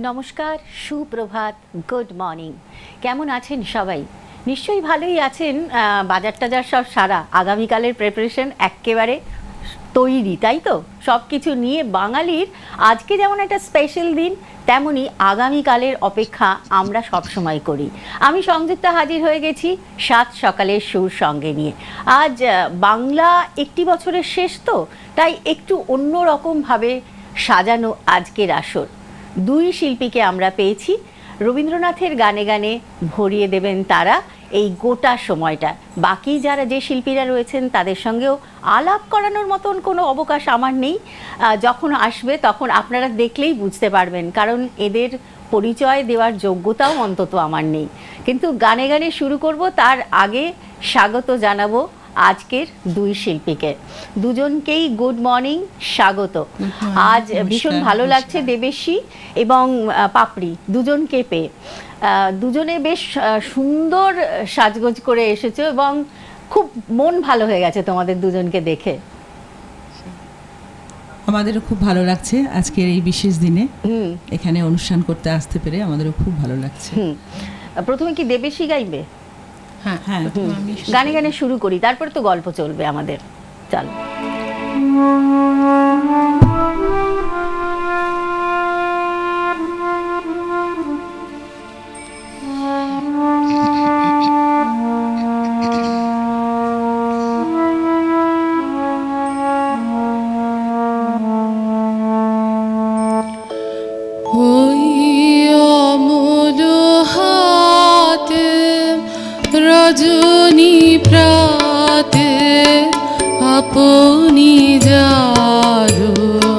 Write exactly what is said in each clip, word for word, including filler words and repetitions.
নমস্কার, সুপ্রভাত, good morning. কেমন আছেন সবাই? নিশ্চয়ই ভালোই আছেন। বাজার টাজার সব সারা, আগামীকালের প্রিপারেশন একেবারে তৈরি, তাই তো? সব কিছু নিয়ে বাঙালির আজকে যেমন একটা স্পেশাল দিন, তেমনি আগামীকালের অপেক্ষা আমরা সব সময় করি। আমি সংযুক্তা হাজির হয়ে গেছি সাত সকালের সুর সঙ্গে নিয়ে। আজ বাংলা একটি বছরের শেষ তো, তাই একটু অন্য রকমভাবে সাজানো আজকের আসর। দুই শিল্পীকে আমরা পেয়েছি, রবীন্দ্রনাথের গানে গানে ভরিয়ে দেবেন তারা এই গোটা সময়টা। বাকি যারা যে শিল্পীরা রয়েছেন তাদের সঙ্গেও আলাপ করানোর মতন কোনো অবকাশ আমার নেই। যখন আসবে তখন আপনারা দেখলেই বুঝতে পারবেন, কারণ এদের পরিচয় দেওয়ার যোগ্যতাও অন্তত আমার নেই। কিন্তু গানে গানে শুরু করব, তার আগে স্বাগত জানাবো আজকের দুই শিল্পীকে। দুজনকেই গুড মর্নিং, স্বাগত। আজ ভীষণ ভালো লাগছে দেবেশী এবং পাপড়ি দুজনকে পেয়ে। দুজনে বেশ সুন্দর সাজগোজ করে এসেছো এবং খুব মন ভালো হয়ে গেছে তোমাদের দুজনকে দেখে। আমাদেরও খুব ভালো লাগছে আজকের এই বিশেষ দিনে এখানে অনুষ্ঠান করতে আসতে পেরে, আমাদেরও খুব ভালো লাগছে। প্রথমে কি দেবেশী গাইবে? হ্যাঁ হ্যাঁ, গানে গানে শুরু করি, তারপরে তো গল্প চলবে আমাদের। চলো। রজনী প্রাতে আপনি যারো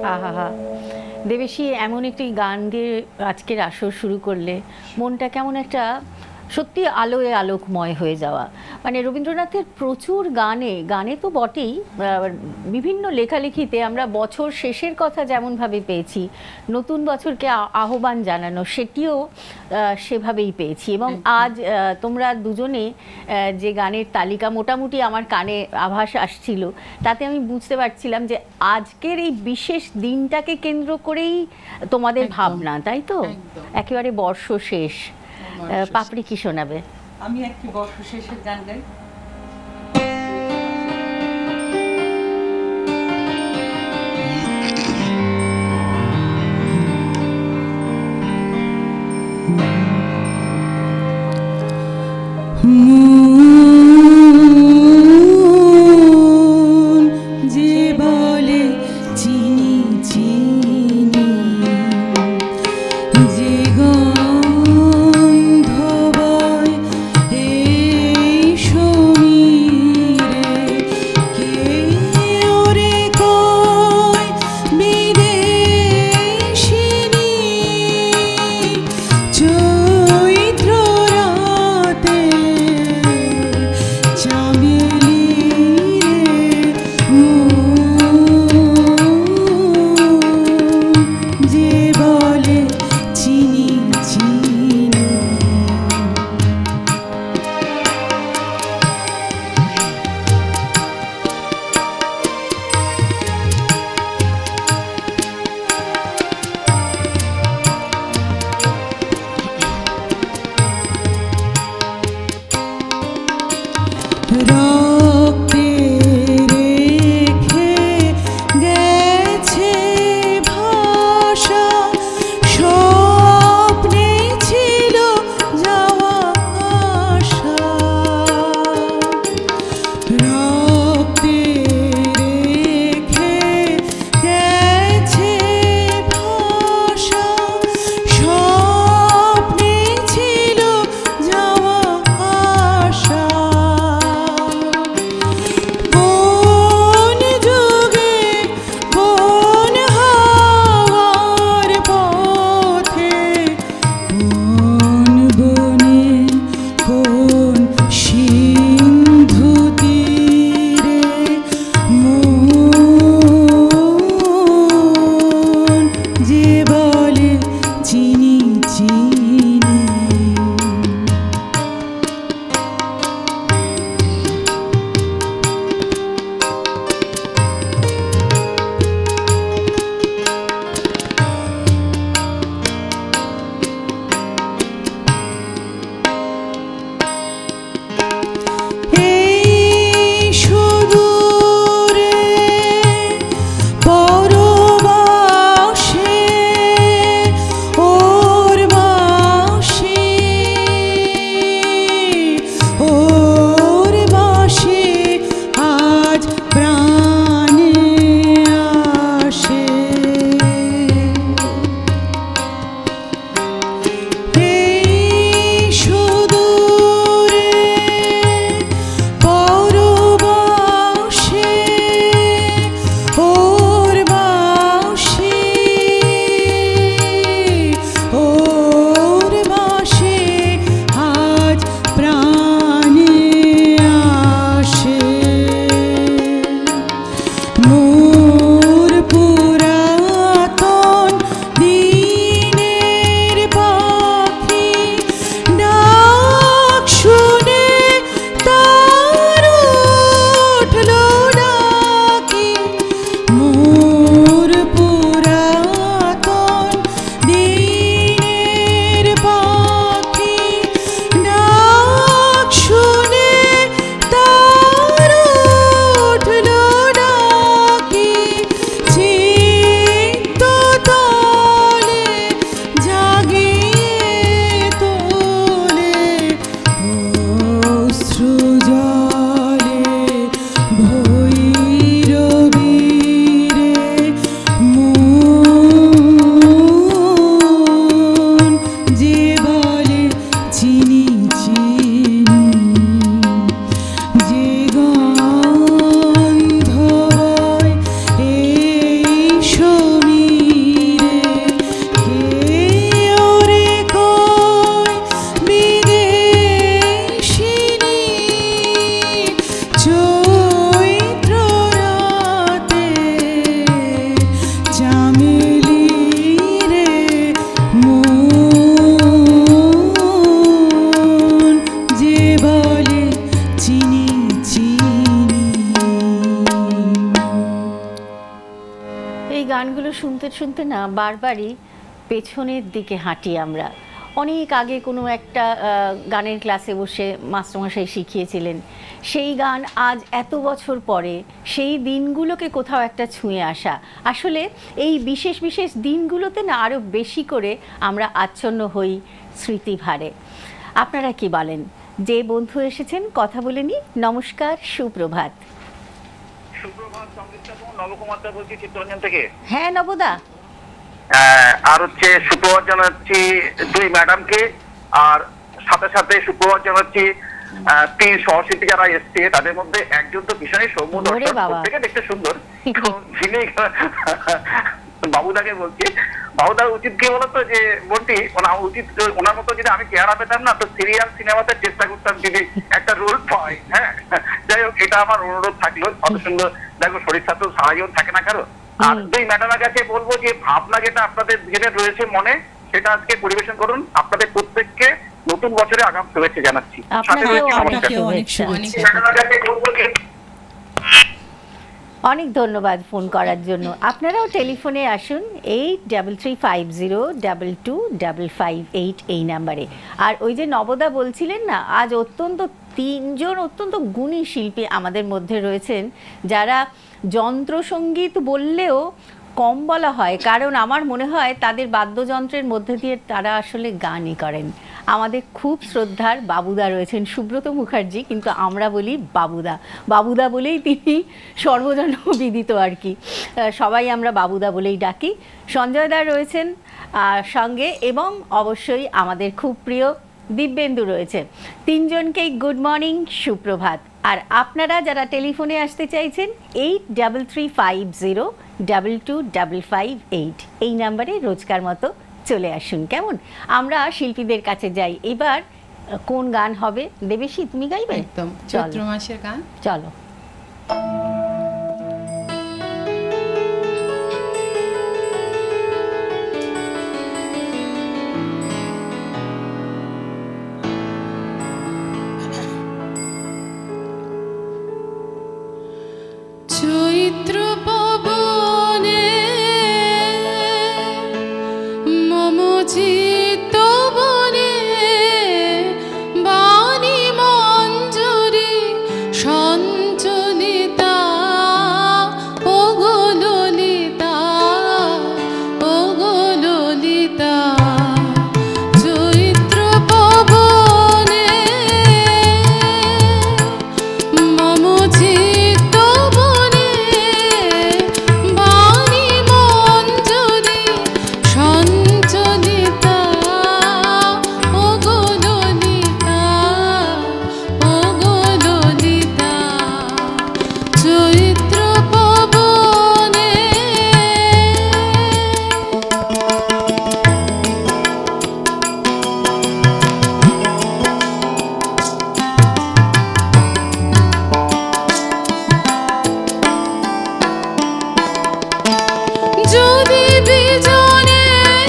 আহা হা, দেবেশী এমন একটি গান দিয়ে আজকের আসর শুরু করলে মনটা কেমন একটা সত্যি আলোয় আলোকময় হয়ে যাওয়া। মানে রবীন্দ্রনাথের প্রচুর গানে গানে তো বটেই, বিভিন্ন লেখালেখিতে আমরা বছর শেষের কথা যেমনভাবে পেয়েছি, নতুন বছরকে আহ্বান জানানো সেটিও সেভাবেই পেয়েছি। এবং আজ তোমরা দুজনে যে গানের তালিকা মোটামুটি আমার কানে আভাস আসছিল, তাতে আমি বুঝতে পারছিলাম যে আজকের এই বিশেষ দিনটাকে কেন্দ্র করেই তোমাদের ভাবনা, তাই তো? একেবারে বর্ষ শেষ। পাপড়ি কি শোনাবে? আমি একটি বর্ষ শেষের গান গাই। যে বলে চিনি চিনি, যে গন্ধ বয় এই শুনতে শুনতে না বারবারই পেছনের দিকে হাঁটি আমরা। অনেক আগে কোনো একটা গানের ক্লাসে বসে মাস্টারমশাই শিখিয়েছিলেন, সেই গান আজ এত বছর পরে সেই দিনগুলোকে কোথাও একটা ছুঁয়ে আসা। আসলে এই বিশেষ বিশেষ দিনগুলোতে না আরও বেশি করে আমরা আচ্ছন্ন হই স্মৃতিভারে। আপনারা কি বলেন? যে বন্ধু এসেছেন কথা বলে নি। নমস্কার, সুপ্রভাত। সুপ্রভাত সংগীতা, নবকুমার দা বলছি চিত্তরঞ্জন থেকে। হ্যাঁ নবদা। আর হচ্ছে সুপ্রভাত জানাচ্ছি দুই ম্যাডামকে, আর সাথে সাথে সুপ্রভাত জানাচ্ছি তিন সহশিল্পী যারা এসছে, তাদের মধ্যে একজন তো ভীষণই সৌম্য দর্শক, প্রত্যেকে দেখতে সুন্দর। যিনি বাবুদাকে বলছি, বাবুদার উচিত কি বলতো যে বলটি ওনার উচিত, ওনার মতো যদি আমি চেহারা পেতাম না তো সিরিয়াল সিনেমাতে চেষ্টা করতাম যদি একটা রোল পাই। হ্যাঁ, যাই হোক, এটা আমার অনুরোধ থাকলো। অত সুন্দর দেখো, শরীর স্বাস্থ্য সারা জীবন থাকে না কারো। আর দুই ম্যাডামের কাছে বলবো যে ভাবনা যেটা আপনাদের দুজনের রয়েছে মনে, সেটা আজকে পরিবেশন করুন। আপনাদের প্রত্যেককে নতুন বছরে আগাম শুভেচ্ছা জানাচ্ছি। অনেক ধন্যবাদ ফোন করার জন্য। আপনারাও টেলিফোনে আসুন eight double three five zero double two double five eight এই নাম্বারে। আর ওই যে নবদা বলছিলেন না, আজ অত্যন্ত তিনজন অত্যন্ত গুণী শিল্পী আমাদের মধ্যে রয়েছেন, যারা যন্ত্রসঙ্গীত বললেও কম বলা হয়, কারণ আমার মনে হয় তাদের বাদ্যযন্ত্রের মধ্যে দিয়ে তারা আসলে গানই করেন। আমাদের খুব শ্রদ্ধার বাবুদা রয়েছেন, সুব্রত মুখার্জি, কিন্তু আমরা বলি বাবুদা। বাবুদা বলেই তিনি সর্বজন বিদিত আর কি, সবাই আমরা বাবুদা বলেই ডাকি। সঞ্জয় দা রয়েছেন সঙ্গে, এবং অবশ্যই আমাদের খুব প্রিয় দিব্যেন্দু রয়েছে। তিনজনকেই গুড মর্নিং, সুপ্রভাত। আর আপনারা যারা টেলিফোনে আসতে চাইছেন eight double three five zero double two double five eight এই নাম্বারে রোজকার মতো চলে আসুন। কেমন? আমরা শিল্পীদের কাছে যাই। এবার কোন গান হবে? দেবেশী, তুমি গাইবে? একদম চৈত্র মাসের গান। চলো। চৈত্র পবনে মম চিত্ত বনে বাণী মঞ্জরি সঞ্চনিতা ও গো ললিতা, ও গো ললিতা। চৈত্র পবনে মম চিত্ত বনে বাণী মঞ্জরি সঞ্চনিতা ও গো ললিতা, ও গো ললিতা। চৈত্র পবনে যদি বিজনে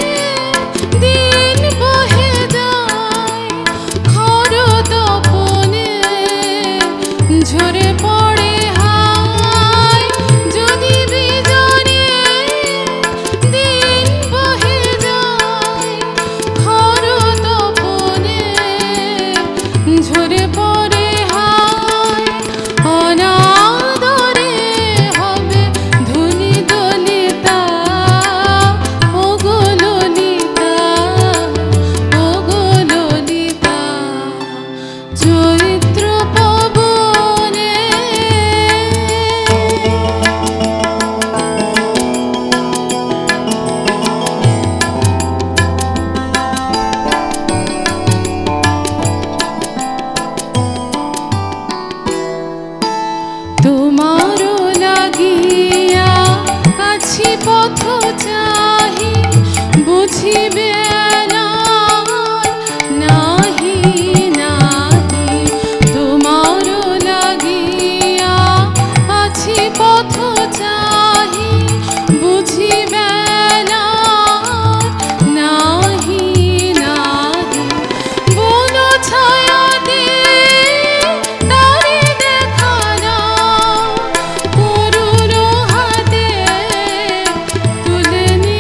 দিন বহে যায়, খর তপনে ঝরে পড়ে হায়। যদি বিজনে দিন বহে যায়, খর তপনে ঝরে পড়ে হায়। অনাদরে হবে ধুনি দলিতা, ও গো ললিতা, ও গো ললিতা। চৈত্র পবনে তোমারও লাগিয়া আছি পথ চাহি, বুঝিবে না নাহি নাহি। তোমারও লাগিয়া আছি পথ চাহি, বুঝিবে না নাহি নাহি। বন ছায়াতে তারি দেখা না, করুণ হাতে তুলে নি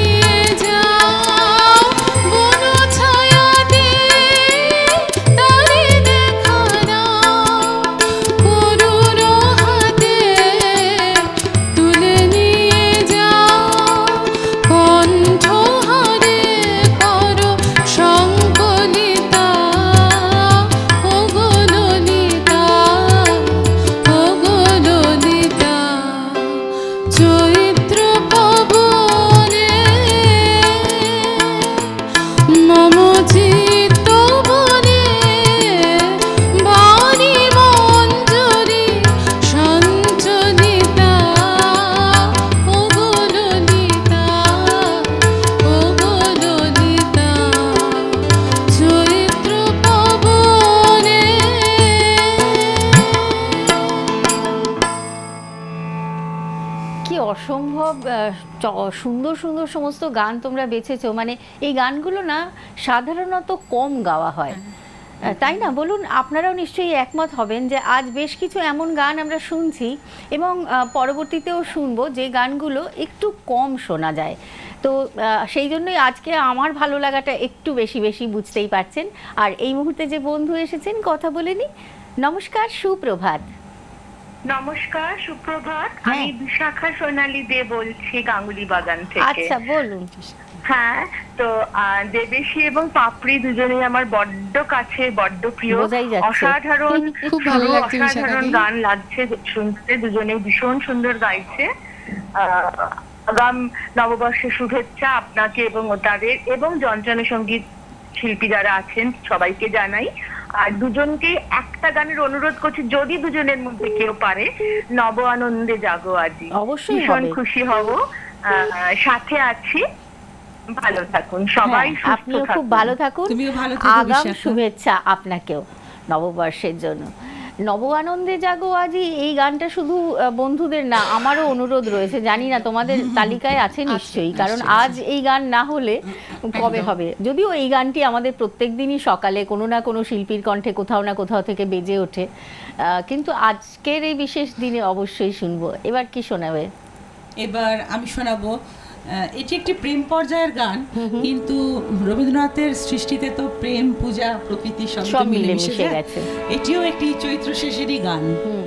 চ- সুন্দর সুন্দর সমস্ত গান তোমরা বেছেছো, মানে এই গানগুলো না সাধারণত কম গাওয়া হয়, আহ, তাই না? বলুন, আপনারাও নিশ্চয়ই একমত হবেন যে আজ বেশ কিছু এমন গান আমরা শুনছি এবং আহ, পরবর্তীতেও শুনবো যে গানগুলো একটু কম শোনা যায়। তো আহ, সেই জন্যই আজকে আমার ভালো লাগাটা একটু বেশি বেশি, বুঝতেই পারছেন। আর এই মুহূর্তে যে বন্ধু এসেছেন কথা বলে নি। নমস্কার, সুপ্রভাত। নমস্কার, সুপ্রভাত। হ্যাঁ। আমি বিশাখা সোনালী দে বলছি গাঙ্গুলি বাগান থেকে। আচ্ছা, বলুন। হ্যাঁ, তো আহ, দেবেশী এবং পাপড়ি দুজনেই আমার বড্ড কাছে, বড্ড প্রিয়। বোঝাই যাচ্ছে। অসাধারণ, খুব ভালো সুর, লাগছে অসাধারণ বিশাখাদি। গান লাগছে শুনতে। দুজনে ভীষণ সুন্দর গাইছে। আহ, আগাম নববর্ষের শুভেচ্ছা আপনাকে এবং তাদের এবং যন্ত্রাংশ সঙ্গীত শিল্পী যারা আছেন সবাইকে জানাই। আর দুজনকে একটা গানের অনুরোধ করছি, যদি দুজনের মধ্যে কেউ পারে, নব আনন্দে জাগো আজি। অবশ্যই ভীষণ হবে। খুশি হব। আহ, সাথে আছি। ভালো থাকুন সবাই, হ্যাঁ, সুস্থ আপনিও খুব থাকুন। ভালো থাকুন। তুমিও ভালো থেকো, আগাম বিশাখা। শুভেচ্ছা আপনাকেও নববর্ষের জন্য। নব আনন্দে জাগো আজি এই গানটা শুধু আহ, বন্ধুদের না, আমারও অনুরোধ রয়েছে। জানি না তোমাদের তালিকায় আছে নিশ্চয়ই, কারণ আজ এই গান না হলে কবে হবে? যদিও এই গানটি আমাদের প্রত্যেক দিনই সকালে কোনো না কোনো শিল্পীর কণ্ঠে কোথাও না কোথাও থেকে বেজে ওঠে, আহ, কিন্তু আজকের এই বিশেষ দিনে অবশ্যই শুনবো। এবার কি শোনাবে? এবার আমি শোনাবো, আহ, এটি একটি প্রেম পর্যায়ের গান, কিন্তু রবীন্দ্রনাথের সৃষ্টিতে তো প্রেম, পূজা, প্রকৃতি সব সব মিলে মিলেমিশে মিশে গেছে। গেছে। এটিও একটি চৈত্র শেষেরই গান। হুম।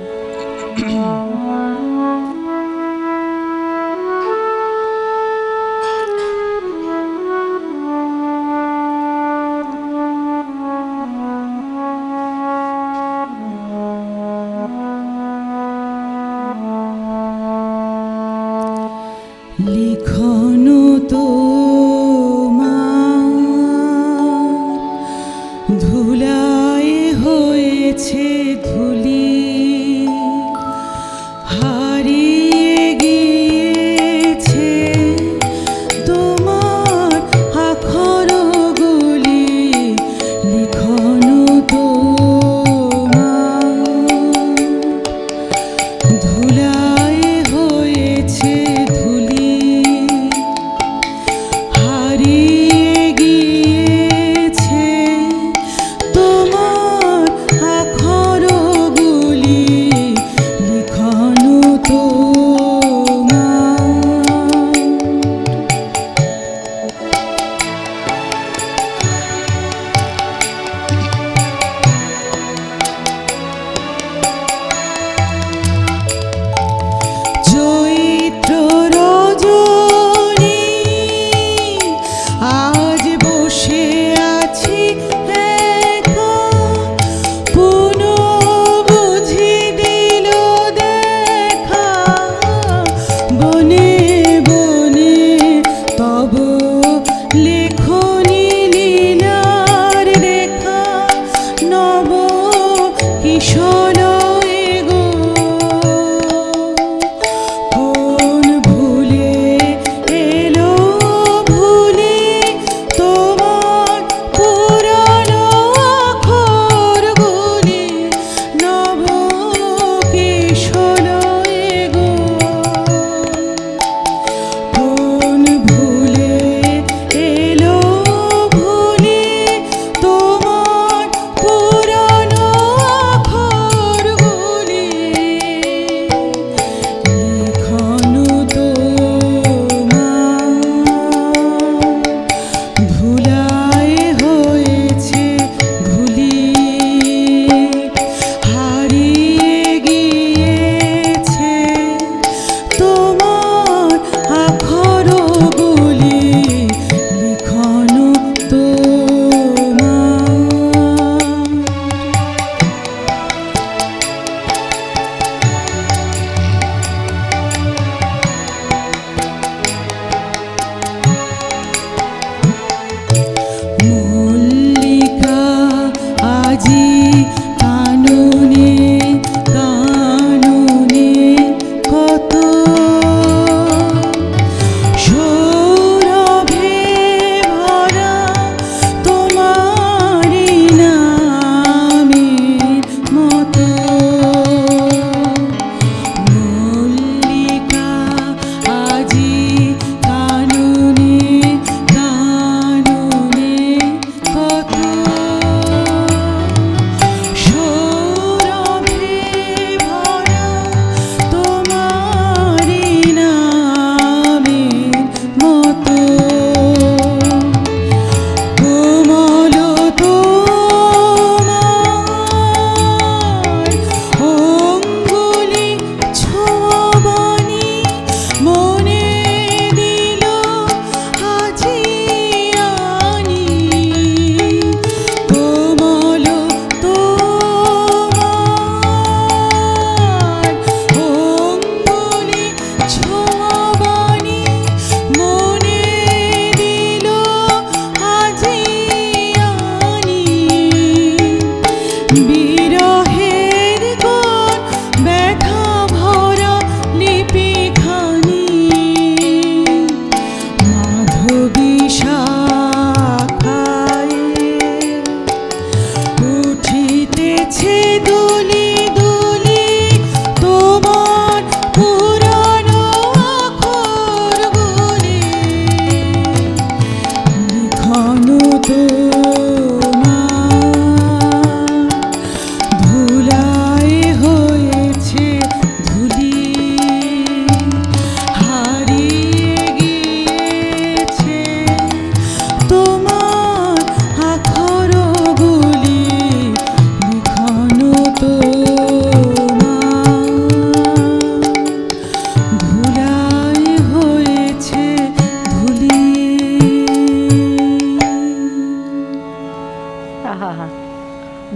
লিখন তো ধুলায় হয়েছে ধুলি,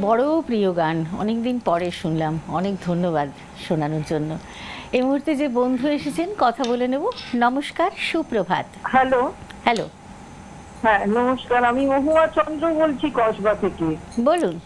বড় প্রিয় গান, অনেকদিন পরে শুনলাম, অনেক ধন্যবাদ শোনানোর জন্য। এই মুহূর্তে যে বন্ধু এসেছেন কথা বলে নেব। নমস্কার, সুপ্রভাত। হ্যালো। হ্যালো, হ্যাঁ নমস্কার, আমি মহুয়া চন্দ্র বলছি কসবা থেকে। বলুন।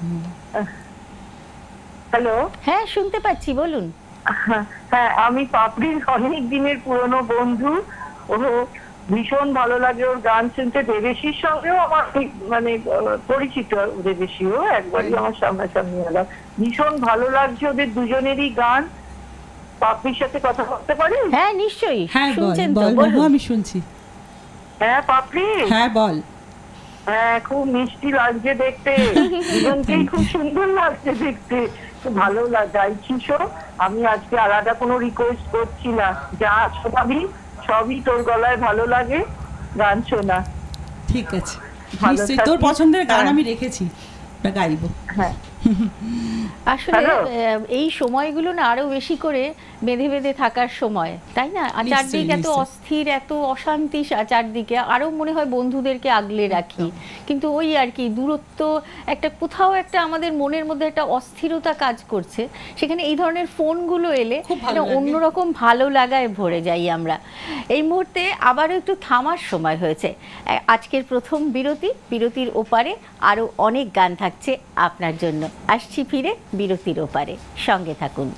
হ্যালো। হ্যাঁ শুনতে পাচ্ছি, বলুন। হ্যাঁ, আমি পাপড়ির অনেক দিনের পুরনো বন্ধু। ও ভীষণ ভালো লাগে ওর গান শুনতে। দেবেশির সঙ্গেও আমার ঠিক মানে পরিচিত, দেবেশিও একবারই আমার সামনাসামনি এলাম। ভীষণ ভালো লাগছে ওদের দুজনেরই গান। পাপড়ির সাথে কথা বলতে পারি? হ্যাঁ নিশ্চয়ই, হ্যাঁ বল শুনছেন তো, বল বলুন। মহু, আমি শুনছি। হ্যাঁ পাপড়ি। হ্যাঁ বল। হ্যাঁ খুব মিষ্টি লাগছে দেখতে, দুজনকেই খুব সুন্দর লাগছে দেখতে, খুব ভালো গাইছিস। আমি আজকে আলাদা কোনো রিকোয়েস্ট করছি না, যা শোনাবি সবই তোর গলায় ভালো লাগে গান শোনা। ঠিক আছে, ভালো নিশ্চয়ই তোর থাকিস। পছন্দের গান হ্যাঁ। আমি রেখেছি, ওটা গাইবো। হ্যাঁ আসলে হ্যালো? আহ, এই সময়গুলো না আরো বেশি করে বেঁধে বেঁধে থাকার সময়, তাই না? আর নিশ্চয়ই, চারদিকে এত নিশ্চয়ই। অস্থির, এত অশান্তি সা- চারদিকে, আরো মনে হয় বন্ধুদেরকে আগলে রাখি, কিন্তু ওই আর কি দূরত্ব, একটা কোথাও একটা আমাদের মনের মধ্যে একটা অস্থিরতা কাজ করছে। সেখানে এই ধরনের ফোনগুলো এলে খুব ভালো একটা লাগে। অন্যরকম ভালো লাগায় ভরে যাই আমরা। এই মুহূর্তে আবারও একটু থামার সময় হয়েছে। আ- আজকের প্রথম বিরতি, বিরতির ওপারে আরো অনেক গান থাকছে আপনার জন্য। আসছি ফিরে বিরতির ওপারে, সঙ্গে থাকুন।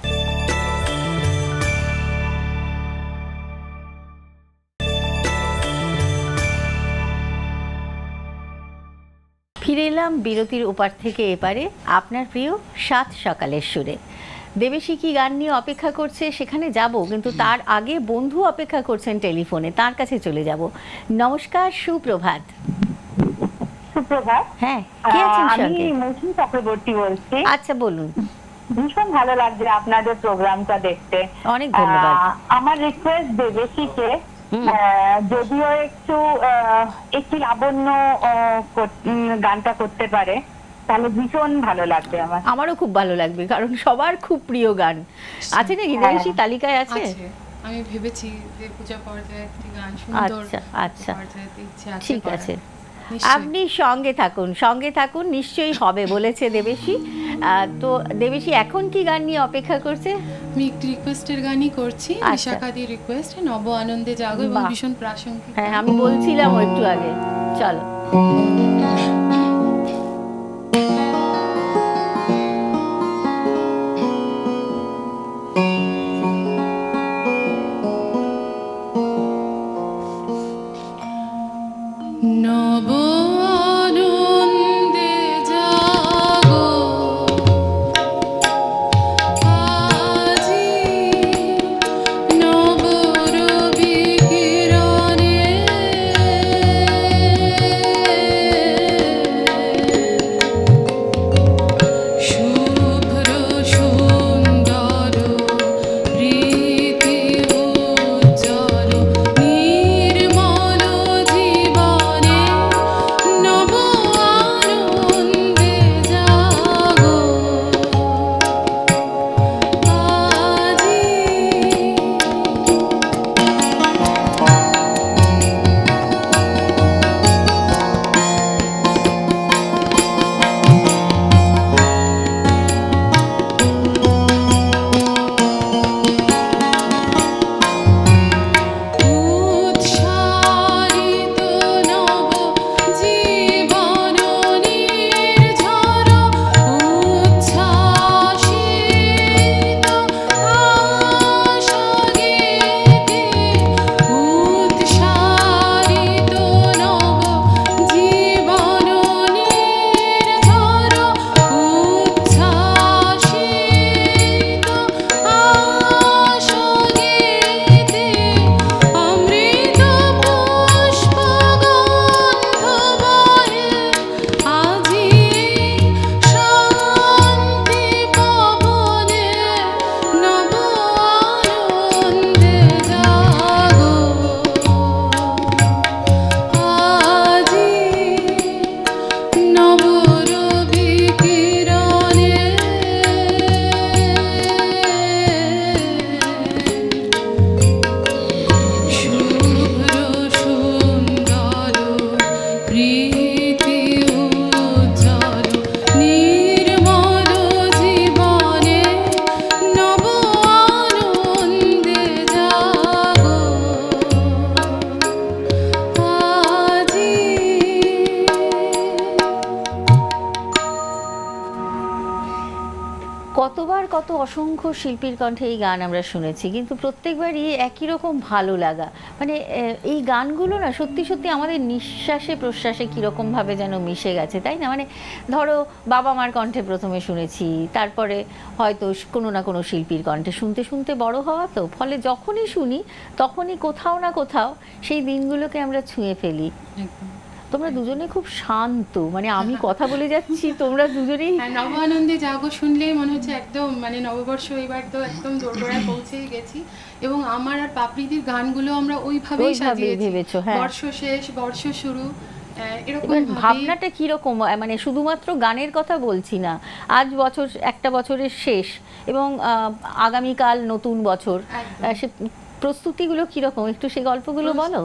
ফিরে এলাম বিরতির ওপার থেকে এপারে, আপনার প্রিয় সাত সকালের সুরে। দেবেশী কি গান নিয়ে অপেক্ষা করছে সেখানে যাব, কিন্তু তার আগে বন্ধু অপেক্ষা করছেন টেলিফোনে, তার কাছে চলে যাব। নমস্কার, সুপ্রভাত। সুপ্রভাত। হ্যাঁ, কে আছেন আহ, আমি সঙ্গে? মৌসুমী চক্রবর্তী বলছি। আচ্ছা বলুন। ভীষণ ভালো লাগছে আপনাদের প্রোগ্রামটা দেখতে। অনেক ধন্যবাদ। আহ, আমার রিকোয়েস্ট দেবেশীকে, হুম। আহ, যদিও একটু আহ, একটু লাবণ্য আহ, কর- উম, গানটা করতে পারে তাহলে ভীষণ ভালো লাগবে আমার। আমারও খুব ভালো লাগবে, কারণ সবার খুব প্রিয় গান আছে নাকি হ্যাঁ। দেবেশী, তালিকায় আছে? আছে, আমি ভেবেছি যে পূজা পর্যায়ে একটি গান সুন্দর আচ্ছা, আচ্ছা। পর্যায়েতে ইচ্ছে আছে ঠিক করার। আছে, নিশ্চয়ই। আপনি সঙ্গে থাকুন, সঙ্গে থাকুন, নিশ্চয়ই হবে বলেছে দেবেশী। আহ, তো দেবেশী এখন কি গান নিয়ে অপেক্ষা করছে? আমি একটি রিকোয়েস্টের গানই করছি, আচ্ছা। বিশাখাদির রিকোয়েস্ট, নব আনন্দে জাগো, এবং বাহ। ভীষণ প্রাসঙ্গিক। হ্যাঁ আমি বলছিলাম একটু আগে, চলো। নব আনন্দে জাগো, আজি নব রবি কিরণে, শুভ্র সুন্দর প্রীতি উজ্জ্বল নির্মল জীবনে কতবার কত অসংখ্য শিল্পীর কণ্ঠে এই গান আমরা শুনেছি, কিন্তু প্রত্যেকবারই একই রকম ভালো লাগা। মানে আহ, এই গানগুলো না সত্যি সত্যি আমাদের নিঃশ্বাসে প্রশ্বাসে কীরকমভাবে যেন মিশে গেছে, তাই না? মানে ধরো বাবা মার কণ্ঠে প্রথমে শুনেছি, তারপরে হয়তো কোনো না কোনো শিল্পীর কণ্ঠে শুনতে শুনতে বড় হওয়া, তো ফলে যখনই শুনি তখনই কোথাও না কোথাও সেই দিনগুলোকে আমরা ছুঁয়ে ফেলি। একদম। তোমরা দুজনে খুব শান্ত, মানে আমি কথা বলে যাচ্ছি তোমরা দুজনেই। হ্যাঁ, নব আনন্দে জাগো শুনলেই মনে হচ্ছে একদম মানে নববর্ষ এবার তো একদম দোরগোড়ায় পৌঁছেই গেছি। এবং আমার আর পাপড়িদির গানগুলো আমরা ওইভাবেই ওইভাবেই সাজিয়েছি। ভেবেছো, হ্যাঁ। বর্ষ শেষ, বর্ষ শুরু, এরকম এবার ভাবেই- ভাবনাটা কিরকম, মানে শুধুমাত্র গানের কথা বলছি না, আজ বছর একটা বছরের শেষ এবং আহ, আগামীকাল নতুন বছর, একদম। আহ, সে প্রস্তুতিগুলো কিরকম একটু সেই গল্পগুলো বলো,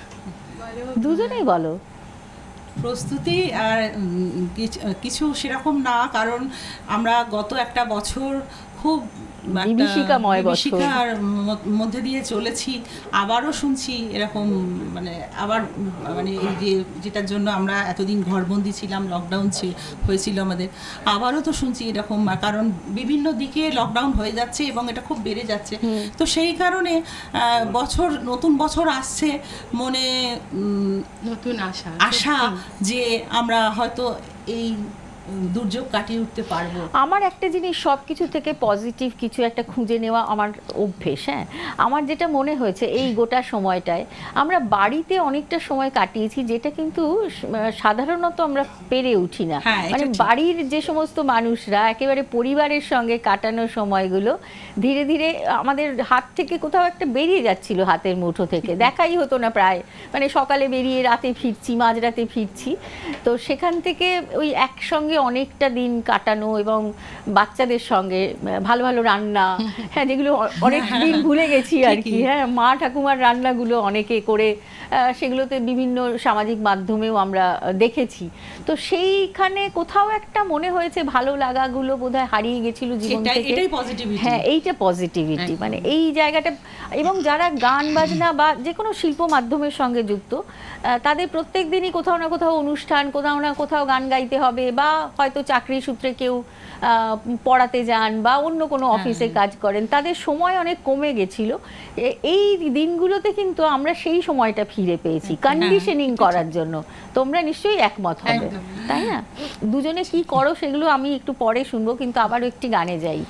বলো। দুজনেই বলো। প্রস্তুতি আর উম, কিছু- কিছু সেরকম না, কারণ আমরা গত একটা বছর খুব একটা বিভীষিকাময় বছর। বিভীষিকার ম- মধ্যে দিয়ে চলেছি। আবারও শুনছি এরকম, মানে আবার উম, মানে এই যে যেটার জন্য আমরা এতদিন ঘরবন্দি ছিলাম, লকডাউন হয়েছিল আমাদের, আবারও তো শুনছি এরকম, কারণ বিভিন্ন দিকে লকডাউন হয়ে যাচ্ছে এবং এটা খুব বেড়ে যাচ্ছে। তো সেই কারণে আহ, বছর নতুন বছর আসছে, মনে উম, নতুন আশা আশা যে আমরা হয়তো এই দুর্যোগ কাটিয়ে উঠতে পারবো। আমার একটা জিনিস সব কিছু থেকে পজিটিভ কিছু একটা খুঁজে নেওয়া আমার অভ্যেস। হ্যাঁ, আমার যেটা মনে হয়েছে এই গোটা সময়টায় আমরা বাড়িতে অনেকটা সময় কাটিয়েছি, যেটা কিন্তু সাধারণত আমরা পেরে উঠি না। হ্যাঁ, এটা মানে ঠিক। বাড়ির যে সমস্ত মানুষরা একেবারে পরিবারের সঙ্গে কাটানো সময়গুলো ধীরে ধীরে আমাদের হাত থেকে কোথাও একটা বেরিয়ে যাচ্ছিল, হাতের মুঠো থেকে দেখাই হতো না প্রায়। মানে সকালে বেরিয়ে রাতে ফিরছি, মাঝরাতে ফিরছি, তো সেখান থেকে ওই একসঙ্গে অনেকটা দিন কাটানো এবং বাচ্চাদের সঙ্গে ভালো ভালো রান্না, হ্যাঁ, যেগুলো অ- অনেক দিন ভুলে গেছি আর কি। ঠিকই। হ্যাঁ, মা ঠাকুমার রান্নাগুলো অনেকে করে আহ, সেগুলোতে বিভিন্ন সামাজিক মাধ্যমেও আমরা আহ, দেখেছি। তো সেইখানে কোথাও একটা মনে হয়েছে ভালো লাগাগুলো বোধহয় হারিয়ে গেছিল জীবন এটাই- থেকে। এটাই positivity। হ্যাঁ, এইটা পজিটিভিটি, একদম। মানে এই জায়গাটা। এবং যারা গান বাজনা বা যে কোনো শিল্প মাধ্যমের সঙ্গে যুক্ত, আহ, তাদের প্রত্যেক দিনই কোথাও না কোথাও অনুষ্ঠান, কোথাও না কোথাও গান গাইতে হবে, বা হয়তো চাকরি সূত্রে কেউ আহ, পড়াতে যান বা অন্য কোনো অফিসে কাজ করেন, তাদের সময় অনেক কমে গেছিল। এ- এই দিনগুলোতে কিন্তু আমরা সেই সময়টা ফিরে পেয়েছি কন্ডিশনিং করার জন্য। তোমরা নিশ্চয়ই একমত হবে, একদম। তাই না? দুজনে কি করো সেগুলো আমি একটু পরে শুনবো, কিন্তু আবারও একটি গানে যাই।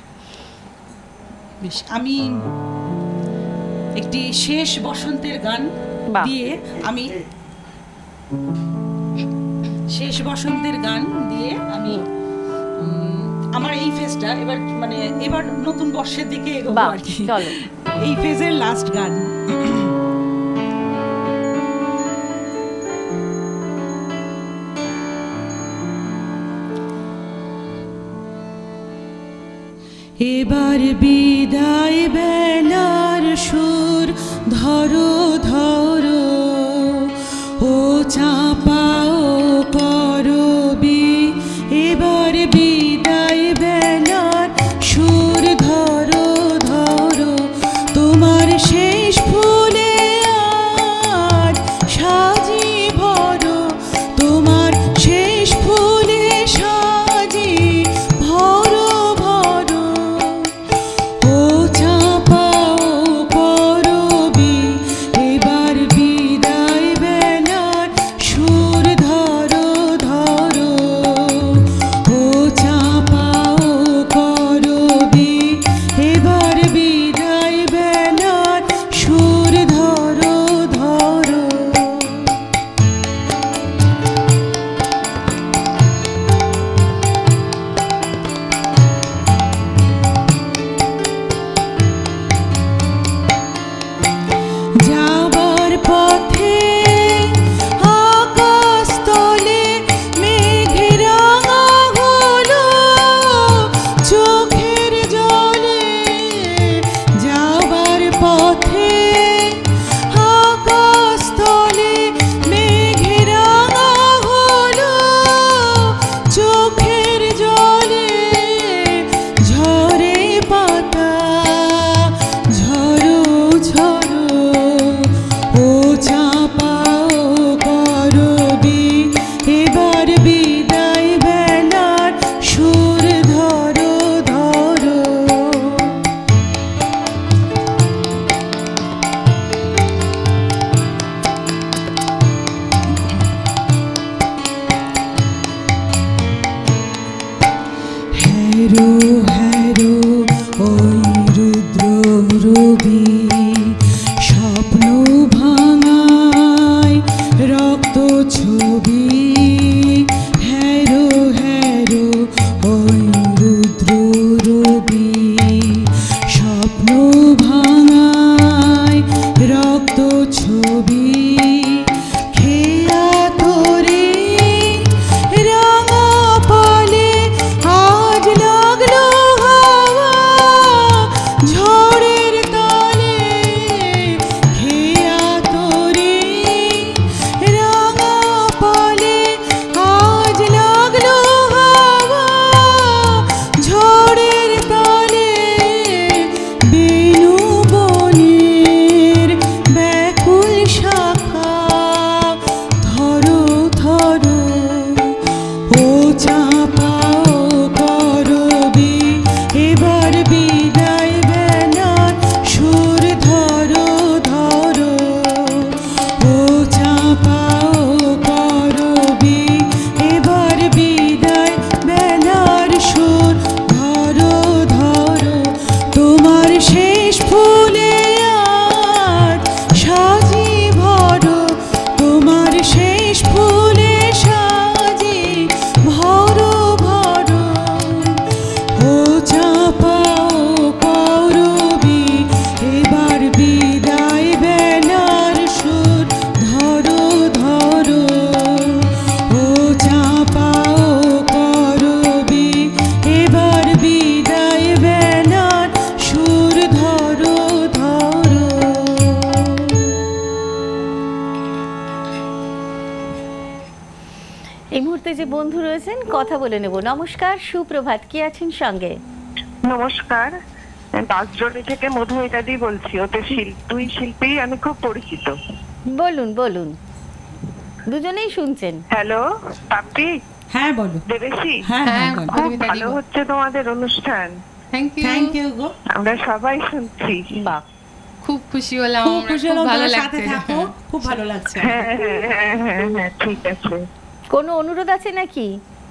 বেশ, আমি একটি শেষ বসন্তের গান বাহ। দিয়ে আমি শেষ বসন্তের গান দিয়ে আমি উম, আমার এই ফেজটা এবার মানে এবার নতুন বর্ষের দিকে এগোবো বাহ, আর কি। চলো। এই ফেজের লাস্ট গান। এবার বিদায় বেলার সুর ধরো ধরো, ও চাপাও করবি, এবার বিদায় বেলার সুর ধরো ধরো, তোমার শেষ ফুলে আজ সাজি ভরো, তোমার শেষ ফুলে সাজি ভরো ভরো, ও চাপাও করবি, এবার বিদায় বেলার সুর ধরো রক্ত ছবি হ্যারো হ্যারো ওই রুদ্র রবি স্বপ্ন ভাঙায় রক্ত ছবি খেয়া তোরে রাঙা পালে আজ লাগলো হাওয়া ঝড়ের তালে খেয়া তোরে রাঙা পালে আজ লাগলো হাওয়া ঝড়ের তালে বেনু বনের ব্যাকুল শাখা ধরো ধরো ও চাপাও করবি এবার বিদায় বেলার সুর ধরো ধরো ও চাপাও করবি এবার বিদায় বেলার সুর ধরো ধরো তোমার শেষ ফুলে আজ সাজি ভরো তোমার শেষ ফুলে সাজি ভরো ভরো ও চাপাও করবি এবার বিদায় বেলার সুর ধরো ধরো ও চাপাও করবি এবার বিদায় বেলার সুর ধরো ধরো। এই মুহূর্তে যে বন্ধু রয়েছেন কথা বলে নেব। নমস্কার, সুপ্রভাত, কে আছেন সঙ্গে? নমস্কার, দাসজনি থেকে মধুমিতা দি বলছি। ওতে শিল্পী, দুই শিল্পী আমি খুব পরিচিত। বলুন বলুন, দুজনেই শুনছেন। হ্যালো পাপ্পি, হ্যাঁ বলো। দেবেশি, হ্যাঁ হ্যাঁ হ্যাঁ, বলো। খুব মধুমিতা দি ভালো বল। হচ্ছে তোমাদের অনুষ্ঠান, থ্যাংক ইউ। থ্যাংক ইউ গো। আমরা সবাই শুনছি। বাহ, খুব খুশি হলাম, খুব আমরা খুশি খুব হলাম ভালো তোমার সাথে লাগছে। থাকো, খুব ভালো লাগছে। হ্যাঁ হ্যাঁ হ্যাঁ হ্যাঁ হ্যাঁ ঠিক আছে। কোনো অনুরোধ আছে নাকি?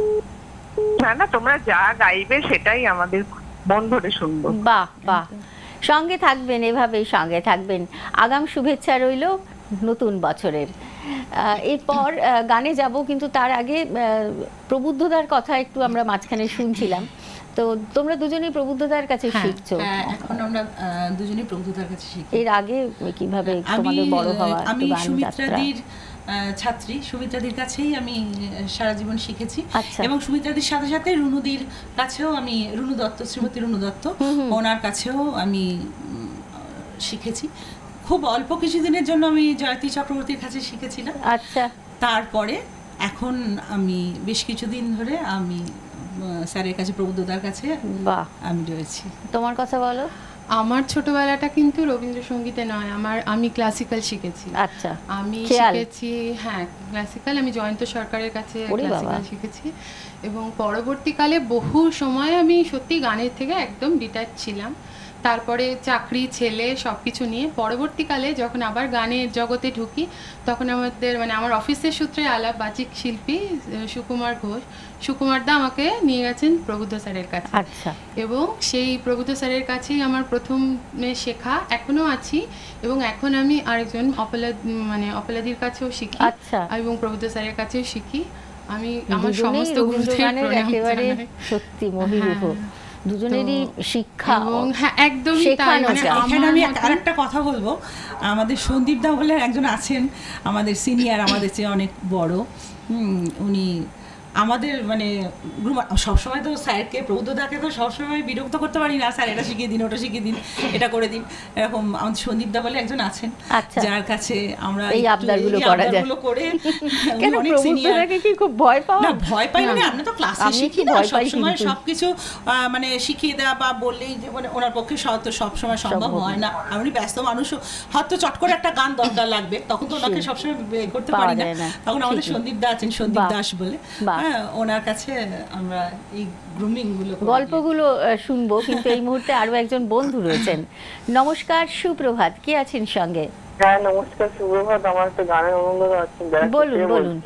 না না, তোমরা যা গাইবে সেটাই আমাদের মন ভরে শুনবো। বাহ বাহ, সঙ্গে থাকবেন, এভাবেই সঙ্গে থাকবেন। আগাম শুভেচ্ছা রইল নতুন বছরের। আহ, এরপর আহ, গানে যাব, কিন্তু তার আগে আহ, প্রবুদ্ধদার কথা একটু আমরা মাঝখানে শুনছিলাম। তো তোমরা দুজনেই প্রবুদ্ধদার কাছে হ্যাঁ, শিখছো। হ্যাঁ, এখন আমরা আহ, দুজনেই প্রভুতার কাছে শিখি। এর আগে কিভাবে আমি তোমাদের বড় হওয়া, আমি একটু গান যাত্রা? সুমিত্রাদির আহ, ছাত্রী, সুমিত্রাদির কাছেই আমি আহ, সারা জীবন শিখেছি। আচ্ছা। এবং সুমিত্রাদির সাথে সাথে রুনুদির কাছেও আমি, রুনু দত্ত, শ্রীমতী রুনু দত্ত, ওনার কাছেও আমি উম, শিখেছি। খুব অল্প কিছুদিনের জন্য আমি জয়তী চক্রবর্তীর কাছে শিখেছিলাম। আচ্ছা, তারপরে এখন আমি বেশ কিছুদিন ধরে আমি আহ, স্যারের কাছে, প্রবুদ্ধদার কাছে বাহ, আমি রয়েছি। তোমার কথা বলো। আমার ছোটবেলাটা কিন্তু রবীন্দ্রসঙ্গীতে নয়, আমার আমি ক্লাসিক্যাল শিখেছি। আচ্ছা, আমি খেয়াল। শিখেছি, হ্যাঁ ক্লাসিক্যাল, আমি জয়ন্ত সরকারের কাছে ওরে বাবা। ক্লাসিক্যাল শিখেছি। এবং পরবর্তীকালে বহু সময় আমি সত্যি গানের থেকে একদম ডিট্যাচ ছিলাম। তারপরে চাকরি, ছেলে সব কিছু নিয়ে পরবর্তীকালে যখন আবার গানের জগতে ঢুকি, তখন আমাদের মানে আমার অফিসের সূত্রে আলাপ বাচিক শিল্পী আহ, সুকুমার ঘোষ, সুকুমার দা আমাকে নিয়ে গেছেন প্রবুদ্ধ স্যারের কাছে। আচ্ছা, এবং সেই প্রবুদ্ধ স্যারের কাছেই আমার প্রথমে শেখা, এখনো আছি। এবং এখন আমি আরেকজন অপলা মানে অপলাদির কাছেও শিখি, আচ্ছা। এবং প্রবুদ্ধ স্যারের কাছেও শিখি। আমি আমার দুজনেই সমস্ত গুরুদের রবীন্দ্রগানের প্রণাম একেবারে জানাই। সত্যি মহিরূহ। দুজনেরই তো- শিক্ষা এবং হ্যাঁ একদমই তাই, শেখানো মানে যায়। এখানে আমার আমি মতে- আরেকটা কথা বলবো। আমাদের সন্দীপ দা বলে একজন আছেন, আমাদের সিনিয়র, আমাদের চেয়ে অনেক বড়। হুম, উনি আমাদের মানে গ্রুপ- সবসময় তো স্যারকে, প্রবুদ্ধদাকে তো সবসময় বিরক্ত করতে পারি না, স্যার এটা শিখিয়ে দিন, ওটা শিখিয়ে দিন, এটা করে দিন, এরকম। আমাদের সন্দীপ দা বলে একজন আছেন, আচ্ছা। যার কাছে আমরা এই একটু আবদারগুলো এই করা যায়। আবদারগুলো করে, উনি কেন অনেক senior। প্রবুদ্ধদাকে কি খুব ভয় পাও? না ভয় পাই মানে আমরা তো ক্লাসে আমি শিখি কি না, ভয় পাই সবসময় কিন্তু। সবকিছু আহ, মানে শিখিয়ে দেওয়া বা বললেই যে মানে ওনার পক্ষে সব তো সবসময় সম্ভব সম্ভব হয় না। আর উনি ব্যস্ত মানুষও, হয়তো চট করে একটা গান দরকার লাগবে, তখন তো ওনাকে সবসময় বের করতে পাওয়া পারি না। যায় না। তখন আমাদের ঠিকই। সন্দীপ দা আছেন, সন্দীপ বাহ। দাস বলে, বাহ। হ্যাঁ, ওনার কাছে আমরা এই গ্রুমিং গুলো করি। গল্পগুলো আহ, শুনবো, কিন্তু এই মুহূর্তে আরো একজন বন্ধু রয়েছেন। নমস্কার, সুপ্রভাত, কে আছেন সঙ্গে? হ্যাঁ নমস্কার, সুপ্রভাত। আমার একটা গানের অনুরোধ আছে। বলুন, বলুন।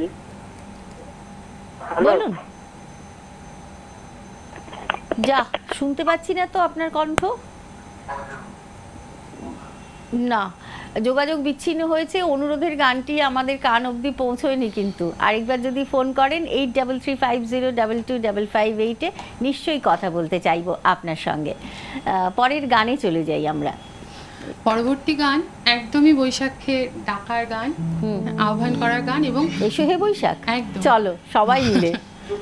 বলুন। যা শুনতে পাচ্ছি না তো আপনার কণ্ঠ। না, যোগাযোগ বিচ্ছিন্ন হয়েছে, অনুরোধের গানটি আমাদের কান অবধি পৌঁছয়নি, কিন্তু আরেকবার যদি ফোন করেন eight double three five zero double two double five এইটে নিশ্চয়ই কথা বলতে চাইবো আপনার সঙ্গে। পরের গানে চলে যাই আমরা। পরবর্তী গান একদমই বৈশাখে ডাকার গান, আহ্বান করার গান, এবং এসো হে বৈশাখ, একদম। চলো সবাই মিলে।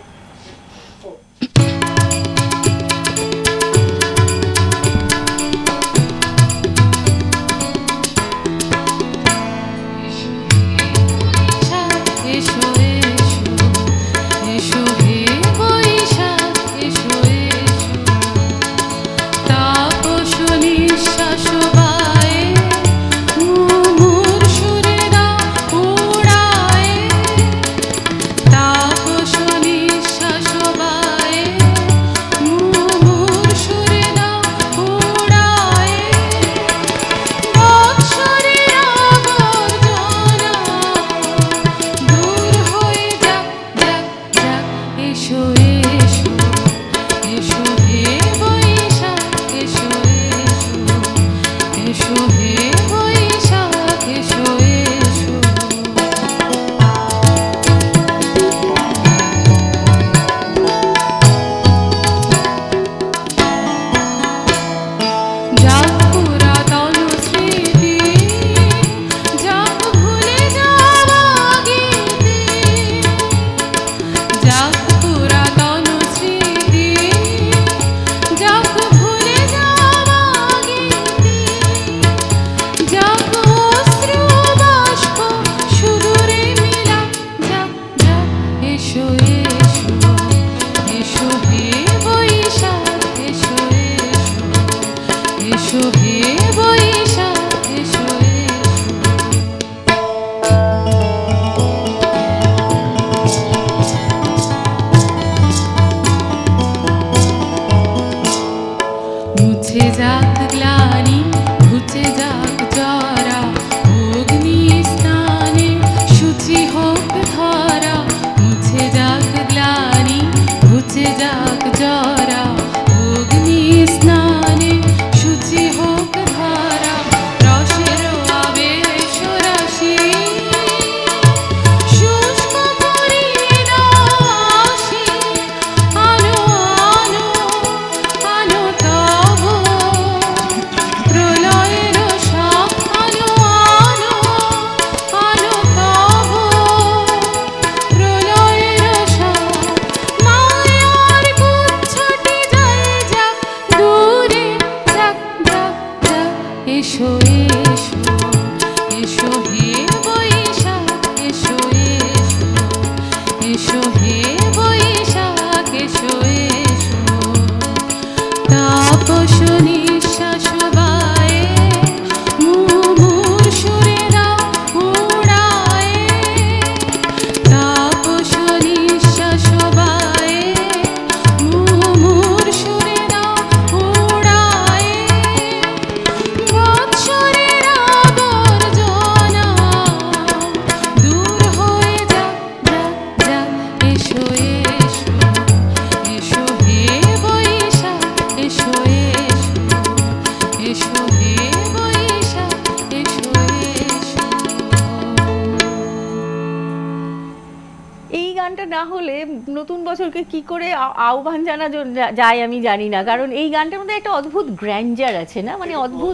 নতুন বছরকে কি করে আহ্বান জানা যায় আমি জানি না, কারণ এই গানটার মধ্যে একটা অদ্ভুত গ্র্যান্ডার আছে না, মানে অদ্ভুত,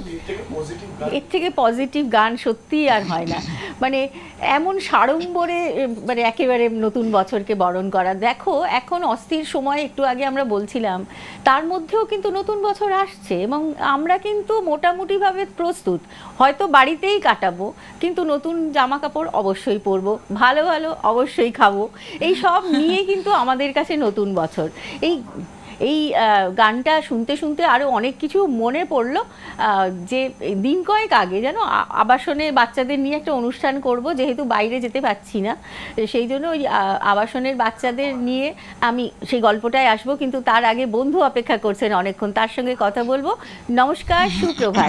এর থেকে পজিটিভ গান সত্যিই আর হয় না। মানে এমন সাড়ম্বরে মানে একেবারে নতুন বছরকে বরণ করা। দেখো এখন অস্থির সময়, একটু আগে আমরা বলছিলাম, তার মধ্যেও কিন্তু নতুন বছর আসছে এবং আমরা কিন্তু মোটামুটিভাবে প্রস্তুত। হয়তো বাড়িতেই কাটাবো, কিন্তু নতুন জামা কাপড় অবশ্যই পরবো, ভালো ভালো অবশ্যই খাবো, এই সব নিয়ে কিন্তু আমাদের কাছে নতুন বছর। এই এই গানটা শুনতে শুনতে আরও অনেক কিছু মনে পড়লো, যে দিন কয়েক আগে যেন আবাসনে বাচ্চাদের নিয়ে একটা অনুষ্ঠান করব, যেহেতু বাইরে যেতে পারছি না, সেই জন্য ওই আবাসনের বাচ্চাদের নিয়ে আমি সেই গল্পটায় আসবো। কিন্তু তার আগে বন্ধু অপেক্ষা করছেন অনেকক্ষণ, তার সঙ্গে কথা বলবো। নমস্কার, সুপ্রভাত।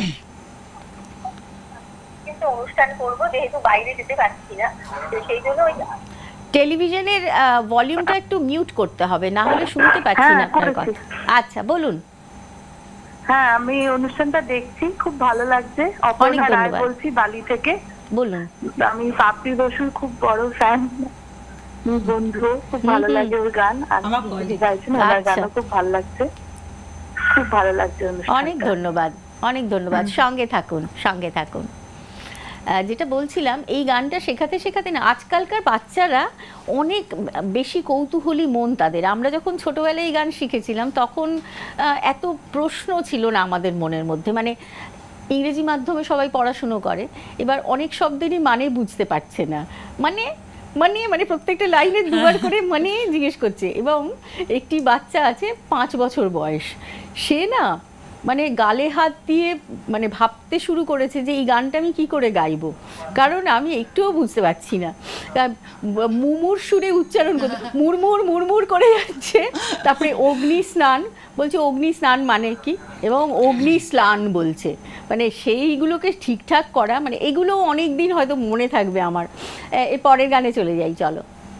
কিন্তু অনুষ্ঠান করব যেহেতু বাইরে যেতে পারছি না, সেই জন্য ওই টেলিভিশনের ভলিউমটা একটু মিউট করতে হবে, না হলে শুনতে পাচ্ছি না আপনার কথা। আচ্ছা বলুন। হ্যাঁ, আমি অনুষ্ঠানটা দেখছি, খুব ভালো লাগছে। অপর্ণা রায় ধন্যবাদ। বলছি, বালি থেকে। বলুন। আমি পাপড়ি বসুর খুব বড় ফ্যান, বন্ধু। খুব ভালো লাগে ওর গান, আর আমার বল। যে গাইছেন ওনার আচ্ছা। গানও খুব ভালো লাগছে, খুব ভালো লাগছে অনুষ্ঠানটা। অনেক ধন্যবাদ, অনেক ধন্যবাদ। সঙ্গে থাকুন, সঙ্গে থাকুন। আহ, যেটা বলছিলাম, এই গানটা শেখাতে শেখাতে না আজকালকার বাচ্চারা অনেক বেশি কৌতূহলী মন তাদের। আমরা যখন ছোটবেলায় এই গান শিখেছিলাম তখন আহ, এত প্রশ্ন ছিল না আমাদের মনের মধ্যে। মানে ইংরেজি মাধ্যমে সবাই পড়াশুনো করে, এবার অনেক শব্দেরই মানে বুঝতে পারছে না, মানে মানে মানে প্রত্যেকটা লাইনে দুবার করে মানে জিজ্ঞেস করছে। এবং একটি বাচ্চা আছে পাঁচ বছর বয়স, সে না মানে গালে হাত দিয়ে মানে ভাবতে শুরু করেছে যে এই গানটা আমি কি করে গাইবো, কারণ আমি একটুও বুঝতে পারছি না। মুমুর সুরে উচ্চারণ করতে মুরমুর মুরমুর করে যাচ্ছে। তারপরে অগ্নি স্নান বলছে, অগ্নি স্নান মানে কি, এবং অগ্নি স্নান বলছে। মানে সেইগুলোকে ঠিকঠাক করা, মানে এগুলো অনেক দিন হয়তো মনে থাকবে আমার। এর পরের গানে চলে যাই, চলো।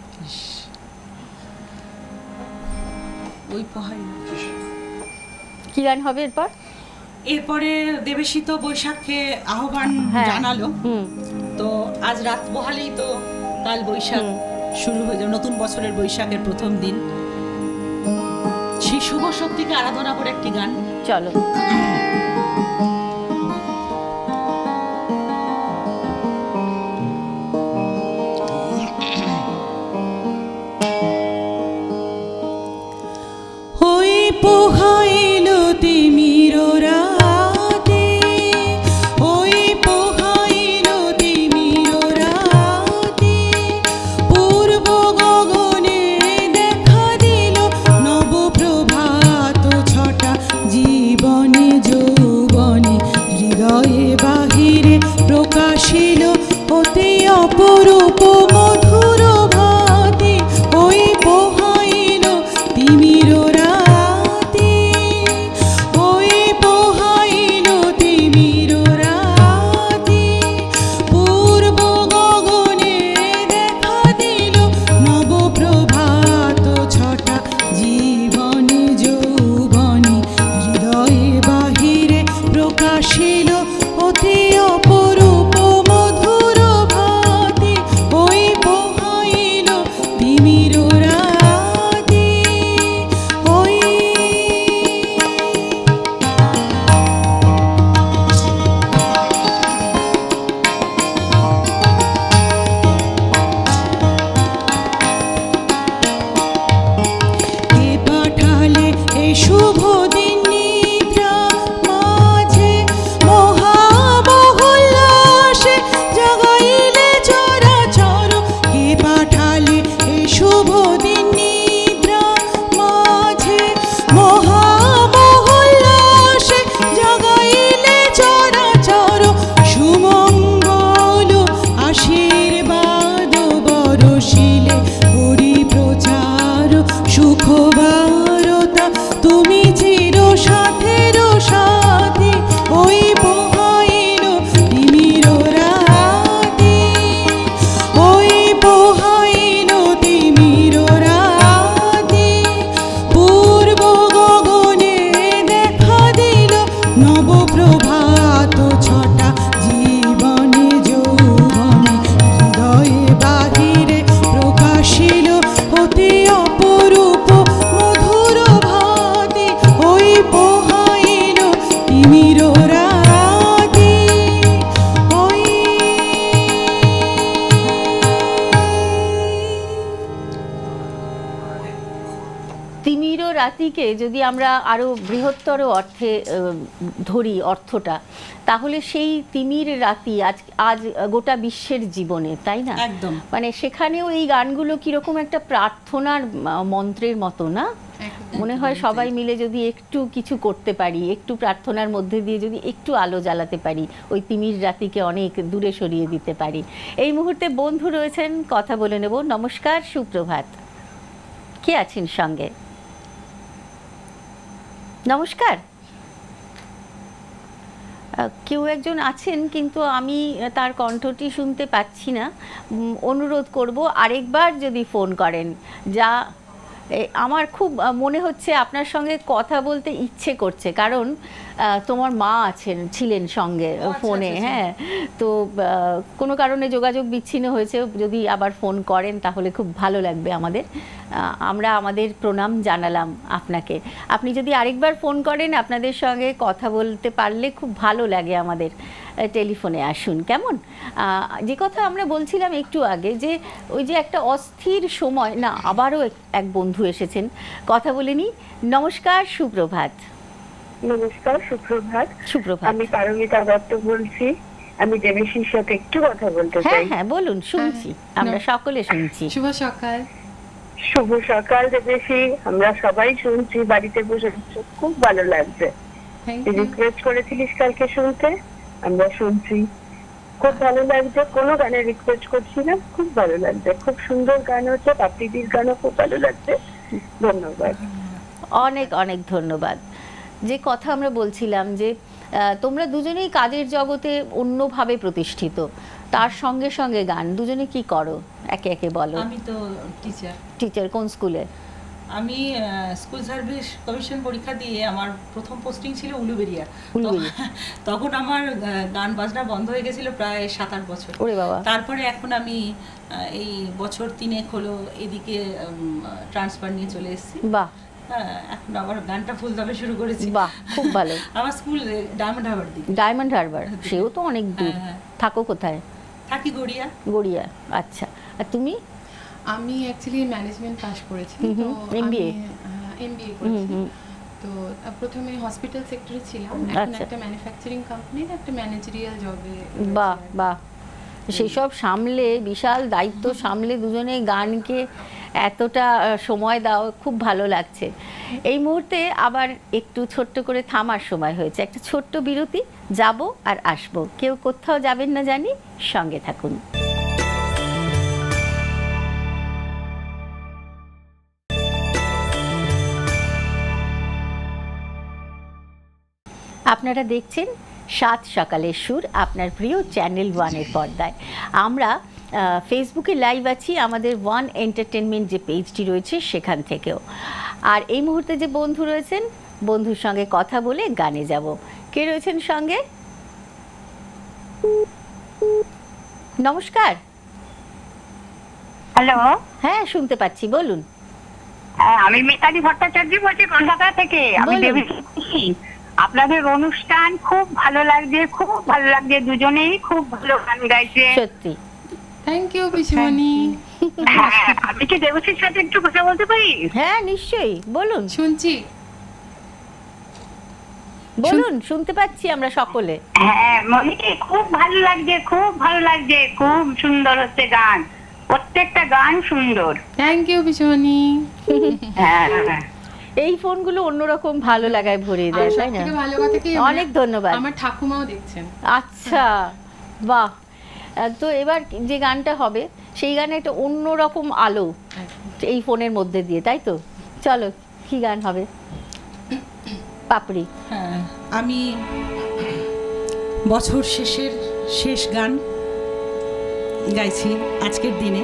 ওই পোহাই কি গান হবে এরপর? এরপরে দেবেশী তো বৈশাখে আহ্বান হ্যাঁ। জানালো, হুম। তো আজ রাত পোহালেই তো কাল বৈশাখ শুরু হয়ে যাবে, নতুন বছরের বৈশাখের প্রথম দিন। সেই শুভ শক্তিকে আরাধনা করে একটি গান, চলো। ওই পোহাইল তিমির রাতে, ওই পোহাইল তিমির রাতে, পূর্ব গগনে দেখা দিল নবপ্রভাত ছটা, জীবনে যৌবনে হৃদয়ে বাহিরে প্রকাশিল অতি অপরূপ মধুর ভাতি। ওই পোহাইল তিমির রাতে, ওই পোহাইল তিমির রাতে, পূর্ব গগনে দেখা দিল নবপ্রভাত ছটা, জীবনে যৌবনে হৃদয়ে বাহিরে প্রকাশিল অতি অপরূপ মধুর ভাতি। ওই পোহাইল তিমির রাতে, ওই কে পাঠালে এ শুভ দিন নিদ্রা মাঝে, মহামহোল্লাসে জাগাইলে চরাচর। কে পাঠালে এ শুভ দিন নিদ্রা মাঝে, মহামহোল্লাসে জাগাইলে চরাচর। সুমঙ্গল আশীর্বাদ বরষিলে হরি প্রচার, সুখবারতা তুমি চির সাথের সাথী। ওই পোহাইল তিমির রাতে, ওই পোহাইল তিমির রাতে, পূর্ব গগনে দেখা দিল নবপ্রভাত ছটা, জীবনে যৌবনে হৃদয়ে বাহিরে প্রকাশিল অতি অপরূপ মধুর ভাতি। ওই পোহাইল তিমির রাতে, ওই তিমির রাতিকে যদি আমরা আরো বৃহত্তর অর্থে আহ, ধরি অর্থটা, তাহলে সেই তিমির রাতি আজ আজ গোটা বিশ্বের জীবনে, তাই না? একদম। মানে সেখানেও এই গানগুলো কিরকম একটা প্রার্থনার আহ, মন্ত্রের মতো না? মনে হয় সবাই মিলে যদি একটু কিছু করতে পারি, একটু প্রার্থনার মধ্যে দিয়ে যদি একটু আলো জ্বালাতে পারি, ওই তিমির রাতিকে অনেক দূরে সরিয়ে দিতে পারি। এই মুহূর্তে বন্ধু রয়েছেন, কথা বলে নেব। নমস্কার, সুপ্রভাত। কে আছেন সঙ্গে? নমস্কার। আহ, কেউ একজন আছেন, কিন্তু আমি তার কণ্ঠটি শুনতে পাচ্ছি না। উম, অনুরোধ করব আরেকবার যদি ফোন করেন। যা এ, আমার খুব আহ, মনে হচ্ছে আপনার সঙ্গে কথা বলতে ইচ্ছে করছে, কারণ আহ, তোমার মা আছেন ছিলেন সঙ্গে ও, আচ্ছা, ফোনে, আচ্ছা, আচ্ছা। হ্যাঁ, তো আহ, কোনো কারণে যোগাযোগ বিচ্ছিন্ন হয়েছে, যদি আবার ফোন করেন তাহলে খুব ভালো লাগবে আমাদের। আহ, আমরা আমাদের প্রণাম জানালাম আপনাকে। আপনি যদি আরেকবার ফোন করেন আপনাদের সঙ্গে কথা বলতে পারলে খুব ভালো লাগে আমাদের। আহ, টেলিফোনে আসুন, কেমন? আহ, যে কথা আমরা বলছিলাম একটু আগে, যে ওই যে একটা অস্থির সময় না, আবারও এক- এক বন্ধু এসেছেন, কথা বলে নিই। নমস্কার, সুপ্রভাত। নমস্কার, সুপ্রভাত। সুপ্রভাত। আমি পারমিতা দত্ত বলছি। আমি দেবেশীর সাথে একটু কথা বলতে হ্যাঁ চাই। হ্যাঁ বলুন, শুনছি, হ্যাঁ, আমরা না। সকলে শুনছি। শুভ সকাল। শুভ সকাল দেবেশী, আমরা সবাই শুনছি, বাড়িতে বসে বসে খুব ভালো লাগছে। থ্যাংক তুই ইউ। রিকোয়েস্ট করেছিলিস কালকে শুনতে, আমরা শুনছি, খুব ভালো লাগছে। কোনো গানের রিকোয়েস্ট করছি না, খুব ভালো লাগছে, খুব সুন্দর গান হচ্ছে, পাপড়িদির গানও খুব ভালো লাগছে। ধন্যবাদ। অনেক অনেক ধন্যবাদ। যে কথা আমরা বলছিলাম যে আহ, তোমরা দুজনেই কাজের জগতে অন্যভাবে প্রতিষ্ঠিত, তার সঙ্গে সঙ্গে গান, দুজনে কি করো একে একে বলো। আমি তো টিচার। টিচার কোন স্কুলে? আমি স্কুল সার্ভিস কমিশন পরীক্ষা দিয়ে আমার প্রথম পোস্টিং ছিল উলুবেড়িয়া। উলুবেড়িয়া। তো- তখন আমার আহ, গান বাজনা বন্ধ হয়ে গেছিল প্রায় সাত আট বছর। ওরে বাবা। তারপরে এখন আমি আহ, এই বছর তিনেক হলো এদিকে ট্রান্সফার নিয়ে চলে এসেছি। বাহ হ্যাঁ, এখন আবার গানটা ফুল দাবে শুরু করেছি। বাহ, খুব ভালো। আমার স্কুল ডায়মন্ড হারবার দিকে। ডায়মন্ড হারবার, সেও তো অনেক দূর। হ্যাঁ, হ্যাঁ। থাকো কোথায়? থাকি গড়িয়া। গড়িয়া, আচ্ছা। আর তুমি? আমি অ্যাকচুয়ালি ম্যানেজমেন্ট পাস করেছি, হুম তো হুম, এম বি এ? এমবিএ হুম করেছি। হুম, তো আহ, প্রথমে হসপিটাল সেক্টরে ছিলাম, এখন আচ্ছা। একটা ম্যানুফ্যাকচারিং কোম্পানির একটা ম্যানেজারিয়াল জবে। বাহ বাহ, সেসব সামলে, বিশাল দায়িত্ব সামলে দুজনে গানকে এতটা আহ, সময় দাও, খুব ভালো লাগছে। এই মুহূর্তে আবার একটু ছোট্ট করে থামার সময় হয়েছে, একটা ছোট্ট বিরতি, যাব আর আসবো, কেউ কোথাও যাবেন না জানি, সঙ্গে থাকুন। আপনারা দেখছেন সাত সকালের সুর, আপনার প্রিয় চ্যানেল ওয়ানের পর্দায়। আমরা আহ, ফেসবুকে লাইভ আছি, আমাদের ওয়ান এন্টারটেনমেন্ট যে পেজটি রয়েছে সেখান থেকেও। আর এই মুহূর্তে যে বন্ধু রয়েছেন, বন্ধুর সঙ্গে কথা বলে গানে যাব। কে রয়েছেন সঙ্গে? নমস্কার। হ্যালো, হ্যাঁ শুনতে পাচ্ছি, বলুন। আমি মিতালি ভট্টাচার্য বলছি কলকাতা থেকে। আমি বলুন। দেবেশী। আপনাদের অনুষ্ঠান খুব ভালো লাগছে, খুব ভালো লাগছে, দুজনেই খুব ভালো গান গাইছে। সত্যি। থ্যাংক ইউ পিসমণি। হ্যাঁ, আমি কি দেবশীর সাথে একটু কথা বলতে পারি? হ্যাঁ নিশ্চয়ই, বলুন শুনছি। বলুন, শুনতে পাচ্ছি আমরা সকলে। হ্যাঁ মনিকে, খুব ভালো লাগছে, খুব ভালো লাগছে, খুব সুন্দর হচ্ছে গান, প্রত্যেকটা গান সুন্দর। থ্যাংক ইউ পিসমণি। হ্যাঁ, এই ফোনগুলো অন্যরকম ভালো লাগায় ভরে দেয়, তাই না? সবথেকে ভালো কথা কি, অনেক ধন্যবাদ। আমার ঠাকুমাও দেখছেন। আচ্ছা, বাহ। আহ, তো এবার যে গানটা হবে সেই গানে একটা অন্যরকম আলো এই ফোনের মধ্যে দিয়ে, তাই তো? চলো, কি গান হবে? পাপড়ি। হ্যাঁ, আমি বছর শেষের শেষ গান গাইছি আজকের দিনে।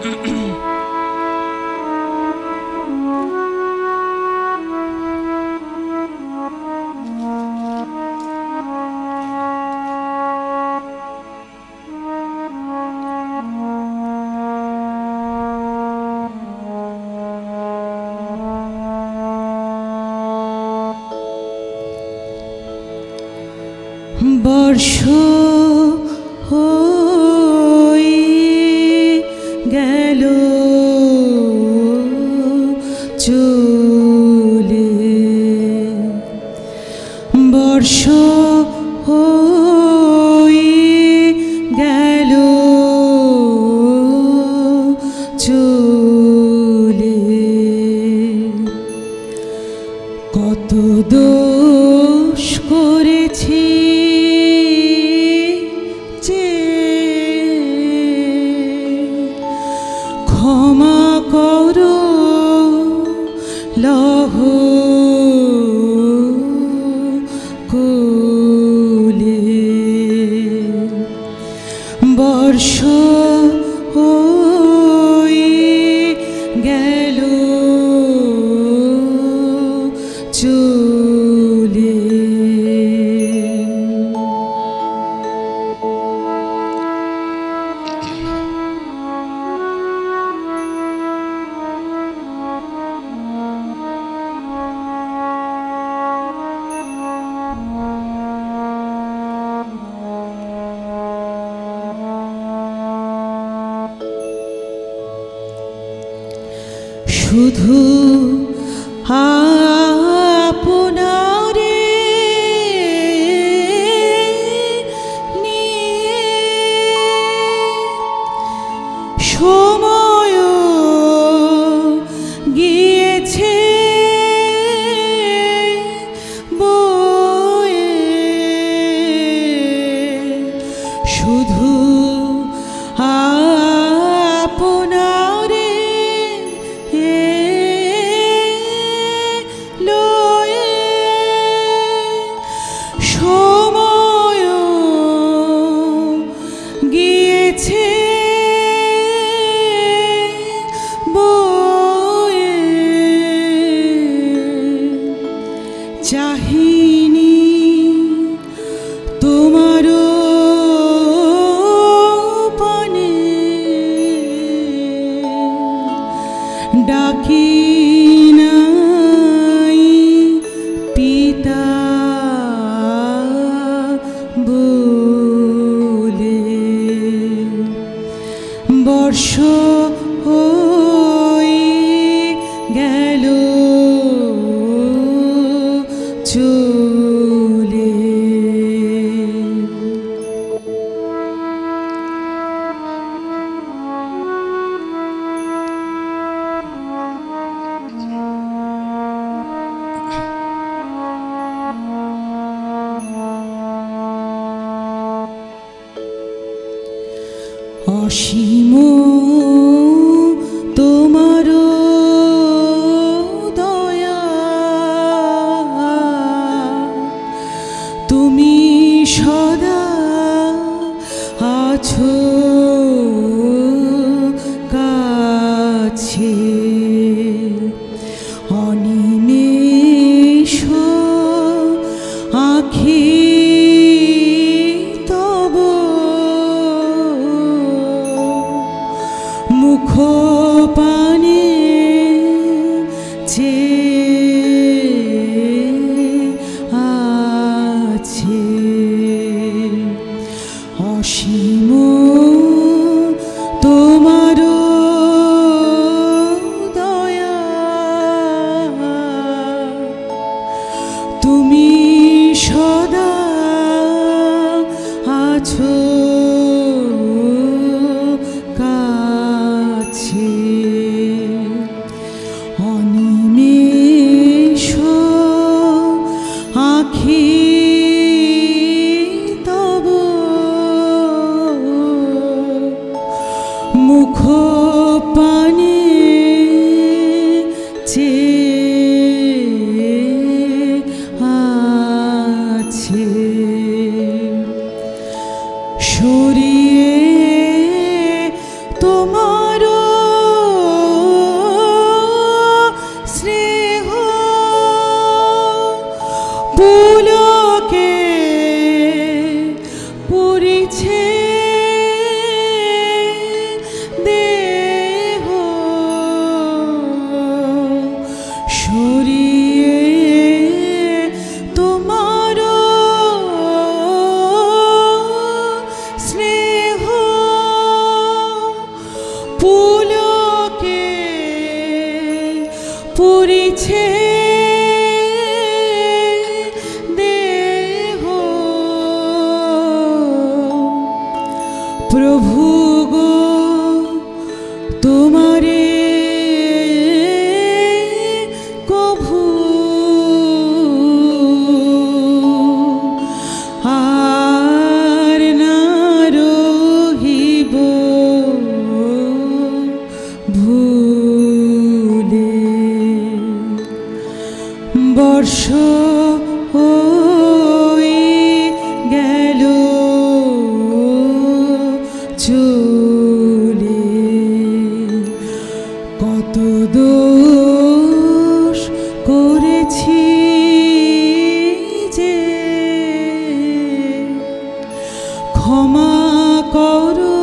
বর্ষ হয়ে গেল চলে, বর্ষ হয়ে গেল চলে, কত দোষ করেছি যে ক্ষমা করো লহ কোলে, বর্ষ হয়ে গেল চলে। শুধু আপনারে সময় গিয়েছে বয়ে, শুধু আপনারে লয়ে সময় গিয়েছে বয়ে, চাহিনি তোমার পানে, ডাকি নাই পিতা বলে, বর্ষ হয়ে গেল চলে। অসীম তোমার দয়া, তুমি সদা আছো কাছে, অনিমেষ আখি তব মুখ পানে চেয়ে আছে, অসীম তোমার দয়া, তুমি সদা আছো কাছে, অনিমেষ আখি তব মুখ পানে চেয়ে আছে, সরিয়ে তোমার স্নেহ পুলকে পুরিছে দেহ, সরিয়ে তোমার স্নেহ পুলকে পুরিছে দেহ, প্রভু গো তোমারে কভু আর না রহিব ভুলে, বর্ষ হয়ে গেল চলে, কত দোষ করেছি যে ক্ষমা করো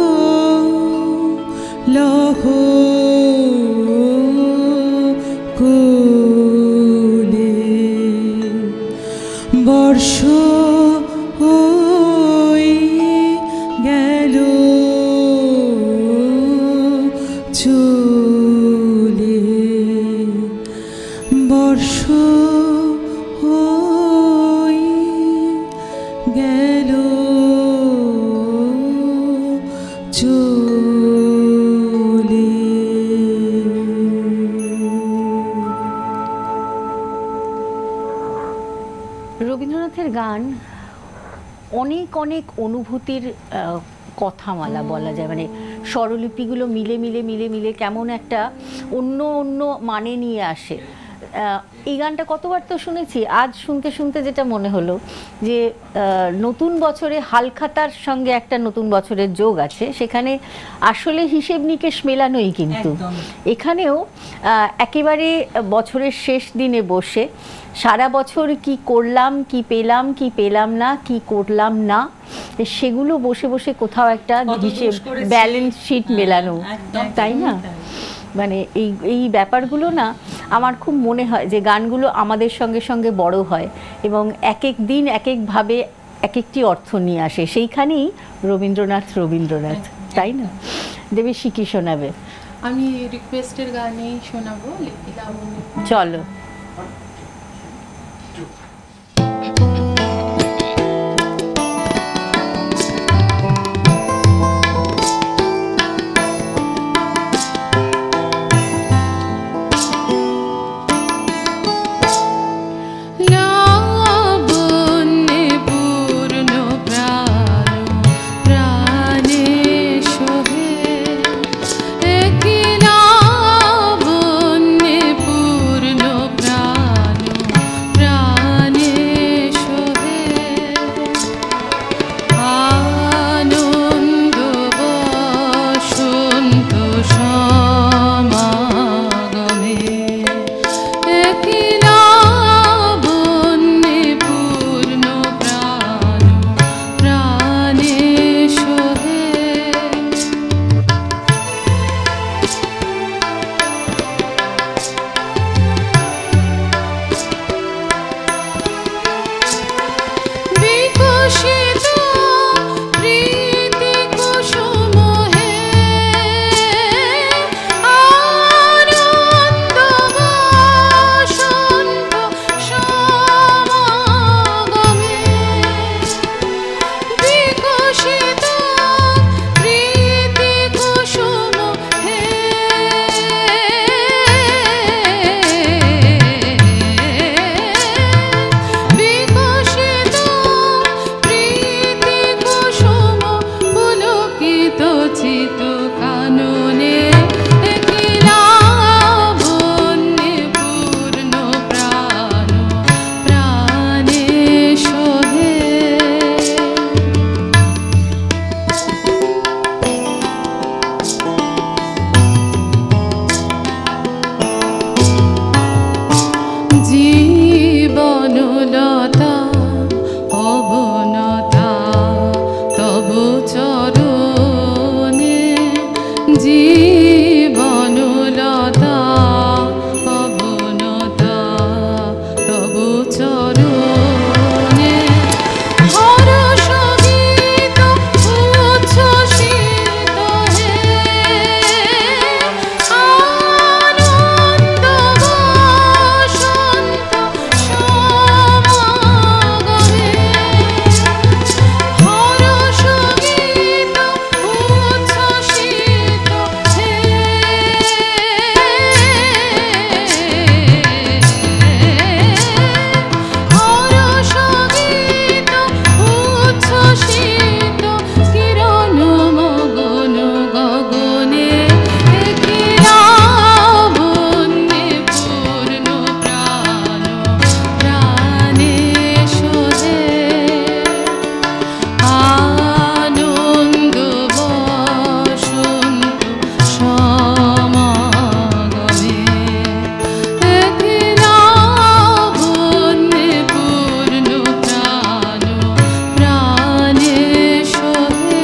লহ কোলে, বর্ষ হয়ে গেল চলে। বর্ষ হই গেল চলে। রবীন্দ্রনাথের গান অনেক অনেক অনুভূতির আহ, কথামালা বলা যায়, মানে স্বরলিপিগুলো মিলে মিলে মিলে মিলে কেমন একটা অন্য অন্য মানে নিয়ে আসে। আহ, এই গানটা কতবার তো শুনেছি, আজ শুনতে শুনতে যেটা মনে হলো যে আহ, নতুন বছরে হালখাতার সঙ্গে একটা নতুন বছরের যোগ আছে, সেখানে আসলে হিসেব নিকেশ মেলানোই কিন্তু একদম। এখানেও আহ, একেবারে বছরের শেষ দিনে বসে সারা বছর কি করলাম, কি পেলাম, কি পেলাম না, কি করলাম না, সেগুলো বসে বসে কোথাও একটা কত হিসেব দোষ করেছি। ব্যালেন্স শিট হ্যাঁ, মেলানো, একদম, তাই না? তাই। মানে এই এই ব্যাপারগুলো না আমার খুব মনে হয় যে গানগুলো আমাদের সঙ্গে সঙ্গে বড় হয় এবং এক এক দিন এক একভাবে এক একটি অর্থ নিয়ে আসে। সেইখানেই রবীন্দ্রনাথ রবীন্দ্রনাথ, তাই না? দেবেশী কি শোনাবে? আমি রিকোয়েস্টের গানেই শোনাবো, লিপি লাবণ্য। চলো। লাবণ্যে পূর্ণ প্রাণ প্রাণে সোহে, একই লাবণ্যে পূর্ণ প্রাণ প্রাণে সোহে। আনন্দ বসন্ত সমাগমে, একই লাবণ্যে পূর্ণ প্রাণ প্রাণে সোহে। বিকশিত প্রীতি কুসুম হে, আনন্দ বসন্ত সমাগমে, বিকশিত প্রীতি কুসুম হে, বিকশিত প্রীতি কুসুম পুলকিত চিত কাননে, একই লাবণ্যে পূর্ণ প্রাণ প্রাণে সোহে। জীবনলতা অবনতা তব চরণে, জীবনলতা অবনতা তব চরণে। হরষ গীত উচ্ছ্বসিত হে, আনন্দ বসন্ত সমাগমে, হরষ গীত উচ্ছ্বসিত হে, হরষ গীত উচ্ছ্বসিত কিরণ মগন গগনে, একই লাবণ্যে পূর্ণ প্রাণ প্রাণে সোহে। আনন্দ বসন্ত সমাগমে, একই লাবণ্যে পূর্ণ প্রাণ প্রাণে সোহে।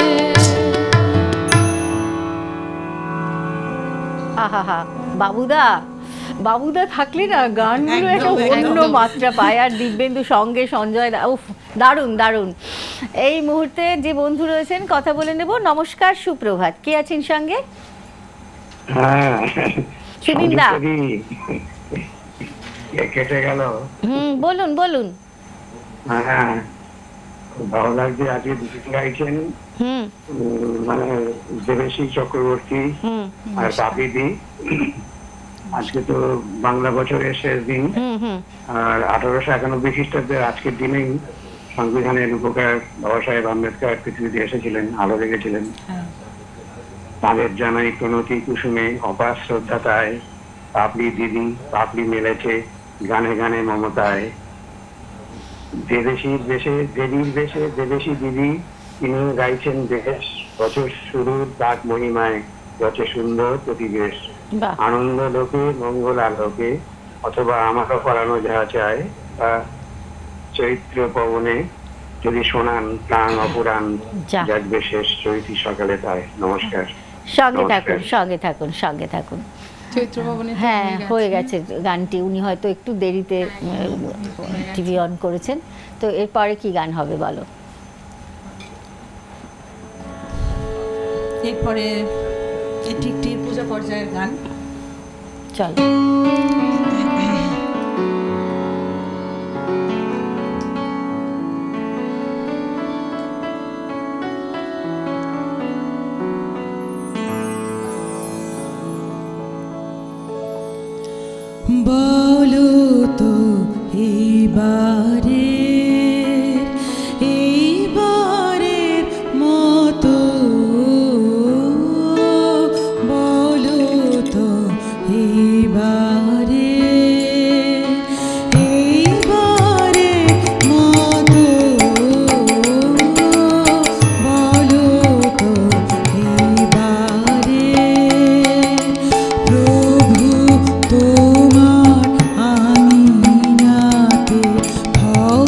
আহা, বাবুদা বাবুদা থাকলে না গানগুলো একদম, একটা অন্য একদম। মাত্রা পায়। আর দিব্যেন্দু সঙ্গে সঞ্জয় দা, উফ দারুণ দারুণ। এই মুহূর্তে যে বন্ধু রয়েছেন কথা বলে নেব। নমস্কার, সুপ্রভাত, কে আছেন সঙ্গে? হ্যাঁ, সুদিন দা। সঞ্জয় দি। কে কেটে গেল। হুম, বলুন বলুন। হ্যাঁ, খুব ভালো লাগছে আজকে দুটো গাইছেন, হুম উম, মানে দেবেশী চক্রবর্তী হুম আর বাপিদি। আজকে তো বাংলা বছরের শেষ দিন, হুম হুম আর আঠারোশো একানব্বই খ্রিস্টাব্দের আজকের দিনেই সংবিধানের রূপকার বাবা সাহেব আম্বেদকর পৃথিবীতে এসেছিলেন, আলো রেখেছিলেন। হ্যাঁ তাদের জানাই প্রণতি কুসুমে অপার শ্রদ্ধাতায়, পাপড়ি দিদি পাপড়ি মেলেছে গানে গানে মমতায়। দেবেশীর বেশে দেবীর বেশে দেবেশী দিদি তিনি গাইছেন দেশ, বছর শুরুর ডাক মহিমায় রচে সুন্দর প্রতিবেশ। বাহ আনন্দ লোকে মঙ্গল আলোকে, অথবা আমারও পড়ানো যা চায়, বা চৈত্র পবনে যদি শোনান প্রাণ অপুরাণ, যা। জাগবে শেষ চৈতি সকালে তাই। নমস্কার। সঙ্গে নমস্কার। থাকুন সঙ্গে থাকুন সঙ্গে থাকুন। চৈত্র ভবনে তো হ্যাঁ হয়ে হয়ে গেছে গানটি, উনি হয়তো একটু দেরিতে টিভি অন করেছেন। তো এরপরে কি গান হবে বলো? এরপরে এটি একটি পূজা পর্যায়ের গান। চল বলো তো এবারে এইবারের মতো, বলো তো এবারে এইবারের মতো, বলো তো এবারে প্রভু তোমার আঙিনাতে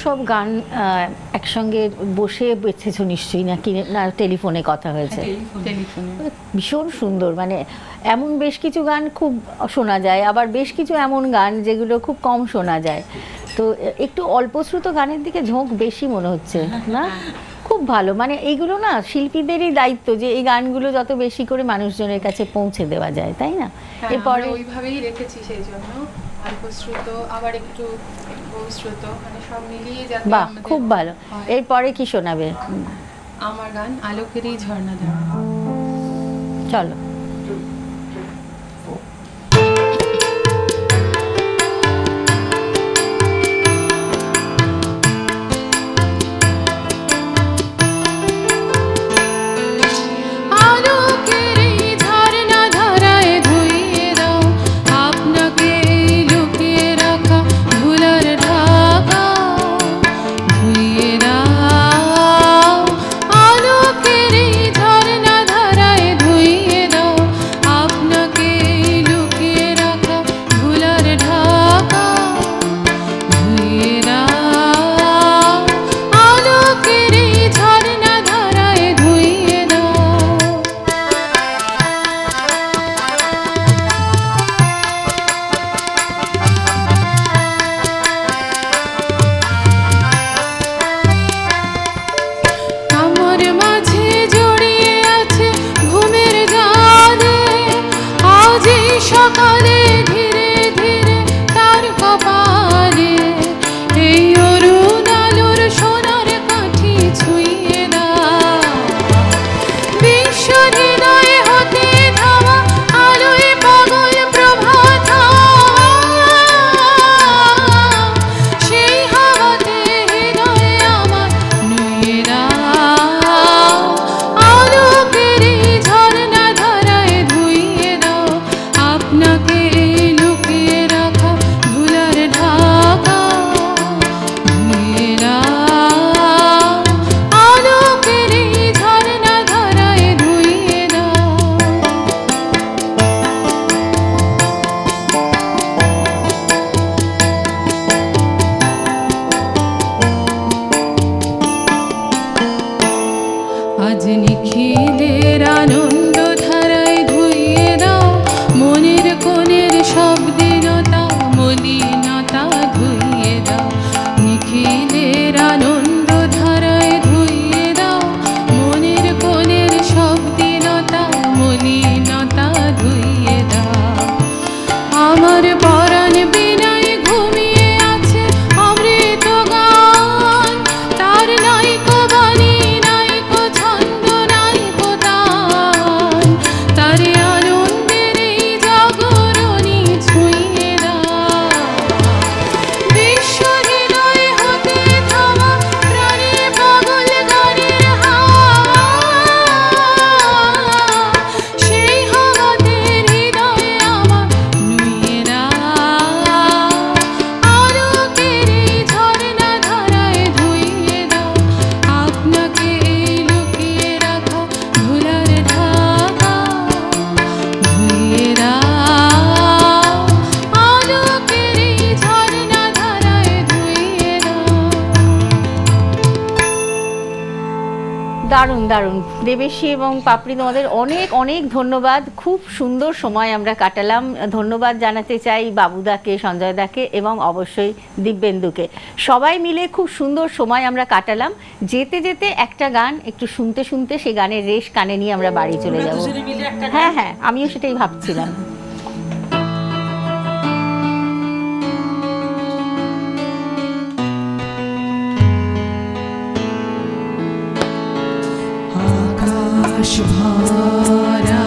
সব গান আহ, একসঙ্গে বসে বেছেছো নিশ্চয়ই, নাকি না টেলিফোনে কথা হয়েছে? টেলিফোনে। ভীষণ সুন্দর, মানে এমন বেশ কিছু গান খুব শোনা যায়, আবার বেশ কিছু এমন গান যেগুলো খুব কম শোনা যায়। তো একটু অল্পশ্রুত গানের দিকে ঝোঁক বেশি মনে হচ্ছে না? খুব ভালো, মানে এইগুলো না শিল্পীদেরই দায়িত্ব যে এই গানগুলো যত বেশি করে মানুষজনের কাছে পৌঁছে দেওয়া যায়, তাই না? হ্যাঁ, এরপরে আমরা ওইভাবেই রেখেছি, সেই জন্য অল্পশ্রুত আবার একটু বহুশ্রুত, মানে সব মিলিয়ে যাতে বাহ, আমাদের খুব ভালো। হয়। এরপরে কি শোনাবে? আমার গান আলোকেরই ঝর্ণা ধারা। চলো। আলোকের এই ঝর্ণা ধারায় ধুইয়ে দাও আপনাকে লুকিয়ে রাখা ধুলার ঢাকা, ধুইয়ে দাও আলোকের এই ঝর্ণা ধারায় ধুইয়ে দাও আপনাকে লুকিয়ে রাখা ধুলার ঢাকা, ধুইয়ে দাও আলোকের এই ঝর্ণা ধারায় ধুইয়ে দাও। আমার মাঝে জড়িয়ে আছে ঘুমের জালে, আজ এই সকালে ধীরে ধীরে তার কপালে এই অরুণ আলোর সোনার কাঠি ছুঁয়ে দাও। বিশ্ব হৃদয় হতে ধাওয়া আলোয় পাগল প্রভাত, সেই হাওয়াতে হৃদয়ে আমার নুয়ে দাও আলোকের এই ঝর্ণা ধারায় ধুইয়ে দাও আপনাকে লুকিয়ে রাখা ধুলার ঢাকা, ধুইয়ে দাও আলোকের এই ঝর্ণা ধারায় ধুইয়ে দাও। আজ নিখিলের আনন্দ ধারায় ধুইয়ে দাও মনের কোণের সব দীনতা মলিনতা, ধুইয়ে দাও নিখিলের আনন্দ ধারায় ধুইয়ে দাও মনের কোণের সব দীনতা মলিনতা, ধুইয়ে দাও। আমার পরাণ বিনায় ঘুমিয়ে আছে অমৃত গান, তার নাইকো বাণী নাইকো ছন্দ নাইকো তান, তার আনন্দের এই জাগরণী ছুঁয়ে দাও। বিশ্ব হৃদয় হতে ধাওয়া প্রাণে পাগল গানের হাওয়া, সেই হাওয়াতে হৃদয়ে আমার নুয়ে দাও আলোকের এই ঝর্ণা ধারায় ধুইয়ে দাও আপনাকে লুকিয়ে রাখা ধুলার ঢাকা, ধুইয়ে দাও আলোকের এই ঝর্ণা ধারায় ধুইয়ে দাও। দারুণ দারুণ দেবেশী এবং পাপড়ি, তোমাদের অনেক অনেক ধন্যবাদ। খুব সুন্দর সময় আমরা কাটালাম। ধন্যবাদ জানাতে চাই বাবুদাকে, সঞ্জয়দাকে এবং অবশ্যই দিব্যেন্দুকে। সবাই মিলে খুব সুন্দর সময় আমরা কাটালাম। যেতে যেতে একটা গান একটু শুনতে শুনতে সেই গানের রেশ কানে নিয়ে আমরা বাড়ি চলে যাব। দুজনে মিলে একটা গান। হ্যাঁ হ্যাঁ, আমিও সেটাই ভাবছিলাম। আকাশ ভরা